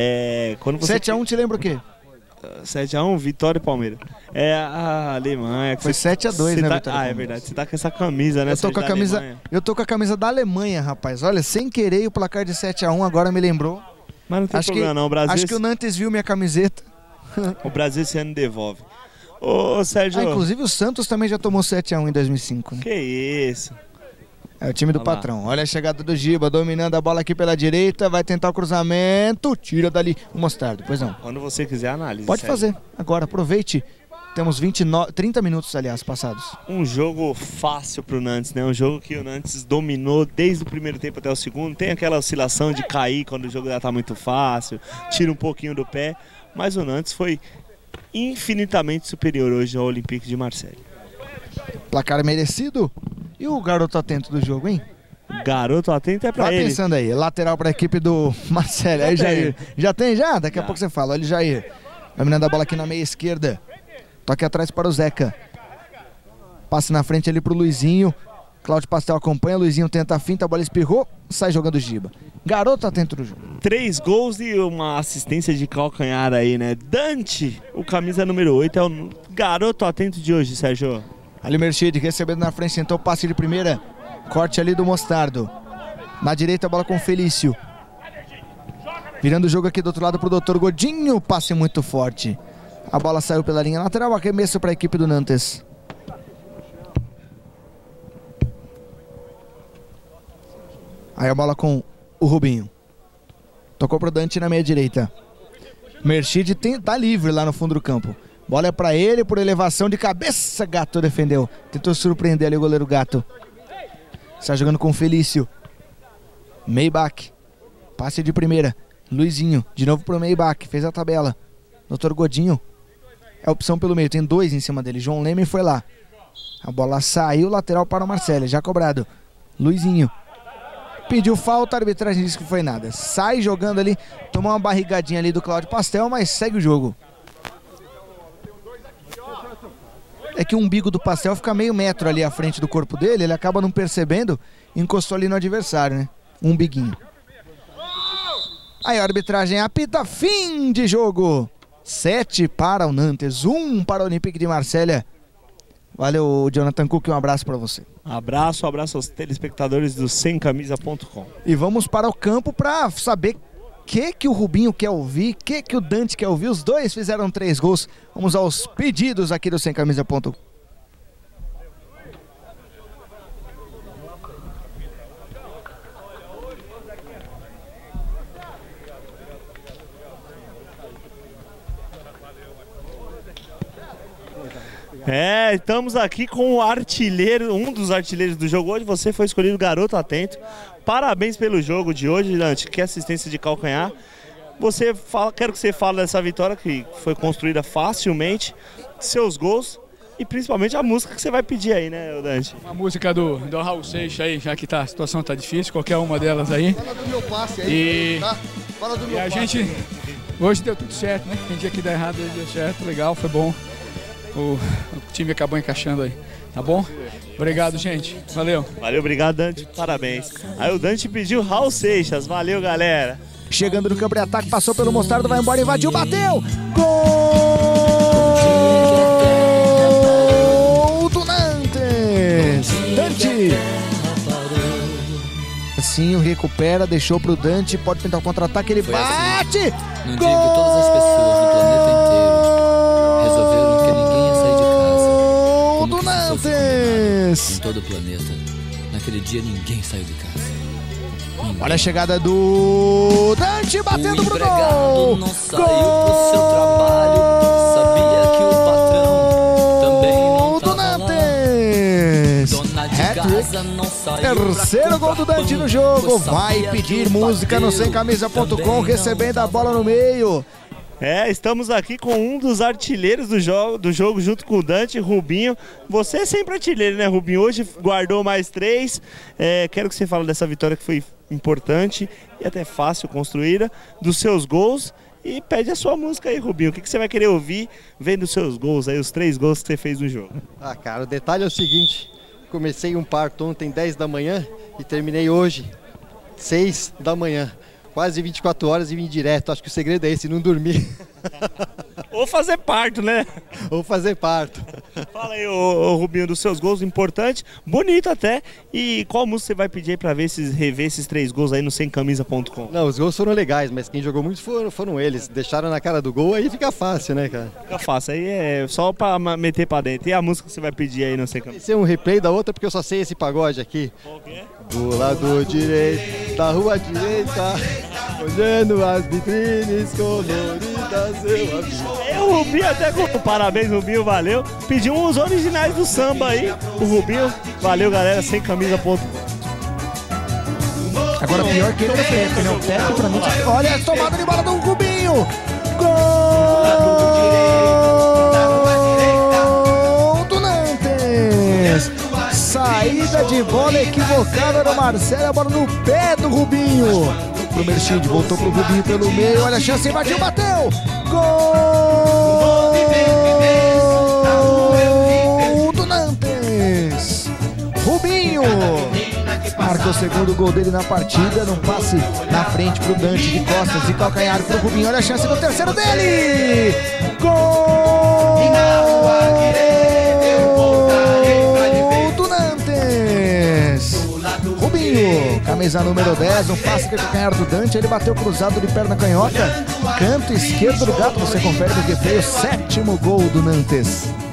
7-1 te lembra o quê? 7-1, Vitória e Palmeiras. É a Alemanha. Foi 7-2, né, Vitória? É verdade. Você tá com essa camisa, né? Eu tô com a camisa da Alemanha, rapaz. Olha, sem querer o placar de 7-1 agora me lembrou. Mas não tem problema não, o Brasil... Acho que o Nantes viu minha camiseta. O Brasil esse ano devolve. Ô, Sérgio... inclusive o Santos também já tomou 7-1 em 2005. Né? Que isso. É o time do patrão. Olha a chegada do Giba, dominando a bola aqui pela direita. Vai tentar o cruzamento. Tira dali o Mostardo. Pois não. Quando você quiser, análise. Pode fazer. Agora, aproveite. Temos 30 minutos, aliás, passados. Um jogo fácil pro Nantes, né? Um jogo que o Nantes dominou desde o primeiro tempo até o segundo. Tem aquela oscilação de cair quando o jogo já tá muito fácil. Tira um pouquinho do pé. Mas o Nantes foi infinitamente superior hoje ao Olympique de Marselha. Placar merecido. E o garoto atento do jogo, hein? Garoto atento é pra ele. Vai pensando aí. Lateral pra equipe do Marselha. Aí, Jair. Já tem, já? Daqui a pouco você fala. Olha o Jair. Dominando a bola aqui na meia esquerda. Toque atrás para o Zeca. Passe na frente ali pro Luizinho. Cláudio Pastel acompanha, Luizinho tenta a finta, a bola espirrou, sai jogando o Giba. Garoto atento do jogo. 3 gols e uma assistência de calcanhar aí, né? Dante, o camisa número 8, é o garoto atento de hoje, Sérgio. Ali o Merchid recebendo na frente, tentou passe de primeira. Corte ali do Mostardo. Na direita a bola com o Felício. Virando o jogo aqui do outro lado pro Dr. Godinho, passe muito forte. A bola saiu pela linha lateral, arremesso para a equipe do Nantes. Aí a bola com o Rubinho. Tocou pro Dante na meia direita. Merchid tá livre lá no fundo do campo. Bola é pra ele, por elevação de cabeça. Gato defendeu. Tentou surpreender ali o goleiro Gato. Está jogando com o Felício. Maybach. Passe de primeira. Luizinho, de novo pro Maybach. Fez a tabela. Dr. Godinho. É a opção pelo meio. Tem 2 em cima dele. João Leme foi lá. A bola saiu, lateral para o Marcelo. Já cobrado. Luizinho. Pediu falta, a arbitragem disse que foi nada. Sai jogando ali. Tomou uma barrigadinha ali do Cláudio Pastel, mas segue o jogo. É que o umbigo do Pastel fica meio metro ali à frente do corpo dele. Ele acaba não percebendo. Encostou ali no adversário, né? Um umbiguinho. Aí a arbitragem apita. Fim de jogo. 7 para o Nantes, 1 para o Olympique de Marselha. Valeu, Jonathan Cook, um abraço para você. Abraço aos telespectadores do semcamisa.com. E vamos para o campo para saber o que o Rubinho quer ouvir, o que o Dante quer ouvir. Os dois fizeram 3 gols. Vamos aos pedidos aqui do semcamisa.com. Estamos aqui com o artilheiro, um dos artilheiros do jogo hoje. Você foi escolhido garoto atento. Parabéns pelo jogo de hoje, Dante. Que assistência de calcanhar. Quero que você fale dessa vitória que foi construída facilmente, seus gols e principalmente a música que você vai pedir aí, né, Dante? Uma música do Raul Seixas aí, já que a situação tá difícil, qualquer uma delas aí. Fala do meu passe aí, tá? Fala do meu passe. E a gente, hoje deu tudo certo, né? Tem dia que dá errado, hoje deu certo, legal, foi bom. O time acabou encaixando aí, tá bom? Obrigado, gente. Valeu. Valeu, obrigado, Dante. Parabéns. Aí o Dante pediu Raul Seixas. Valeu, galera. Chegando no campo de ataque, passou pelo Mostardo, vai embora, invadiu, bateu! Gol do Nantes! Dante! Assim, recupera, deixou pro Dante, pode tentar o contra-ataque, ele bate! Assim, num dia que todas as pessoas do planeta inteiro resolveram que ninguém ia sair de casa. Como que Nantes! em todo o planeta. Naquele dia ninguém saiu de casa. Ninguém. Olha a chegada do Dante batendo pro gol! Não saiu pro seu trabalho, sabia que o patrão também não tava lá. Dona de casa não saiu. Terceiro gol do Dante no jogo. Vai pedir música no semcamisa.com, recebendo a bola no meio. Estamos aqui com um dos artilheiros do jogo junto com o Dante, Rubinho. Você é sempre artilheiro, né, Rubinho? Hoje guardou mais 3. Quero que você fale dessa vitória que foi importante e até fácil construída, dos seus gols. E pede a sua música aí, Rubinho. O que você vai querer ouvir vendo os seus gols aí, os 3 gols que você fez no jogo? Ah, cara, o detalhe é o seguinte. Comecei um parto ontem 10 da manhã e terminei hoje 6 da manhã. Quase 24 horas e vim direto. Acho que o segredo é esse, não dormir. Ou fazer parto, né? Ou fazer parto. Fala aí, ô Rubinho, dos seus gols importantes, bonito até. E qual música você vai pedir aí pra rever esses 3 gols aí no semcamisa.com? Não, os gols foram legais, mas quem jogou muito foram eles. Deixaram na cara do gol, aí fica fácil, né, cara? Fica fácil, aí é só pra meter pra dentro. E a música que você vai pedir aí no semcamisa? Esse é um replay da outra, porque eu só sei esse pagode aqui. Qual que é? Do lado direito, da rua direita, olhando as vitrines coloridas, eu amigo. O Rubinho até com parabéns, Rubinho, valeu. Pediu uns originais do samba aí, o Rubinho. Valeu, galera, semcamisa.com. Agora pior que ele é o Pepe, né? O Pepe pra mim. Olha a tomada de bola do Rubinho! Gol do Nantes! Saída de bola equivocada do Marcelo, a bola no pé do Rubinho. Pro Merchid, voltou pro Rubinho pelo meio, olha a chance, invadiu, bateu! Gol do Nantes! Rubinho marcou o segundo gol dele na partida, num passe na frente pro Dante, de costas, de calcanhar pro Rubinho, olha a chance do terceiro dele! Gol do Nantes! Rubinho, camisa número 10, um passe de calcanhar do Dante, ele bateu cruzado de perna canhota, canto esquerdo do Gato, você confere no replay, o 7º gol do Nantes.